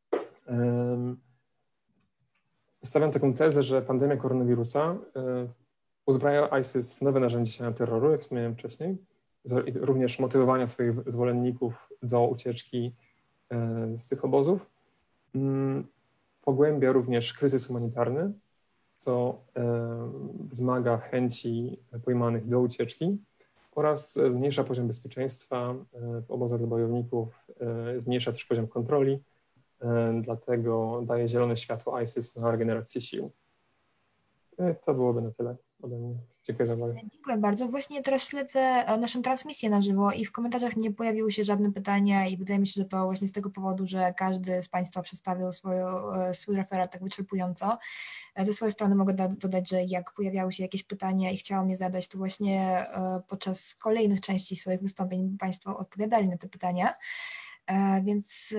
Stawiam taką tezę, że pandemia koronawirusa uzbraja ISIS w nowe narzędzie siania terroru, jak wspomniałem wcześniej, również motywowania swoich zwolenników do ucieczki z tych obozów. Pogłębia również kryzys humanitarny, co wzmaga chęci pojmanych do ucieczki oraz zmniejsza poziom bezpieczeństwa w obozach dla bojowników, zmniejsza też poziom kontroli, dlatego daje zielone światło ISIS na regenerację sił. To byłoby na tyle ode mnie. Dziękuję za uwagę. Dziękuję bardzo. Właśnie teraz śledzę naszą transmisję na żywo i w komentarzach nie pojawiły się żadne pytania i wydaje mi się, że to właśnie z tego powodu, że każdy z Państwa przedstawił swój referat tak wyczerpująco. Ze swojej strony mogę dodać, że jak pojawiały się jakieś pytania i chciałam je zadać, to właśnie podczas kolejnych części swoich wystąpień Państwo odpowiadali na te pytania, więc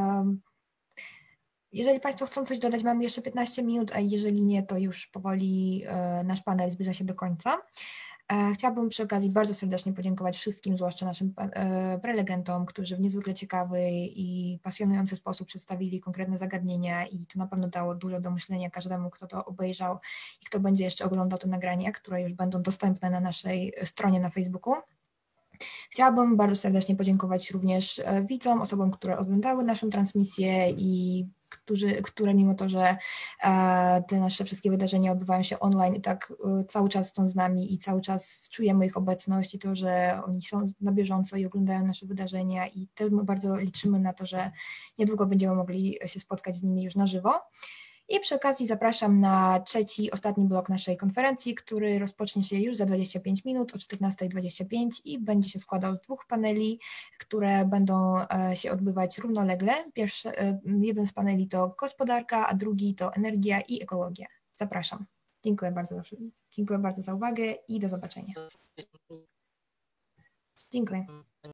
jeżeli Państwo chcą coś dodać, mamy jeszcze 15 minut, a jeżeli nie, to już powoli nasz panel zbliża się do końca. Chciałabym przy okazji bardzo serdecznie podziękować wszystkim, zwłaszcza naszym prelegentom, którzy w niezwykle ciekawy i pasjonujący sposób przedstawili konkretne zagadnienia i to na pewno dało dużo do myślenia każdemu, kto to obejrzał i kto będzie jeszcze oglądał te nagrania, które już będą dostępne na naszej stronie na Facebooku. Chciałabym bardzo serdecznie podziękować również widzom, osobom, które oglądały naszą transmisję i które mimo to, że te nasze wszystkie wydarzenia odbywają się online i tak cały czas są z nami i cały czas czujemy ich obecność i to, że oni są na bieżąco i oglądają nasze wydarzenia i też my bardzo liczymy na to, że niedługo będziemy mogli się spotkać z nimi już na żywo. I przy okazji zapraszam na trzeci, ostatni blok naszej konferencji, który rozpocznie się już za 25 minut o 14:25 i będzie się składał z 2 paneli, które będą się odbywać równolegle. Jeden z paneli to gospodarka, a drugi to energia i ekologia. Zapraszam. Dziękuję bardzo za uwagę i do zobaczenia. Dziękuję.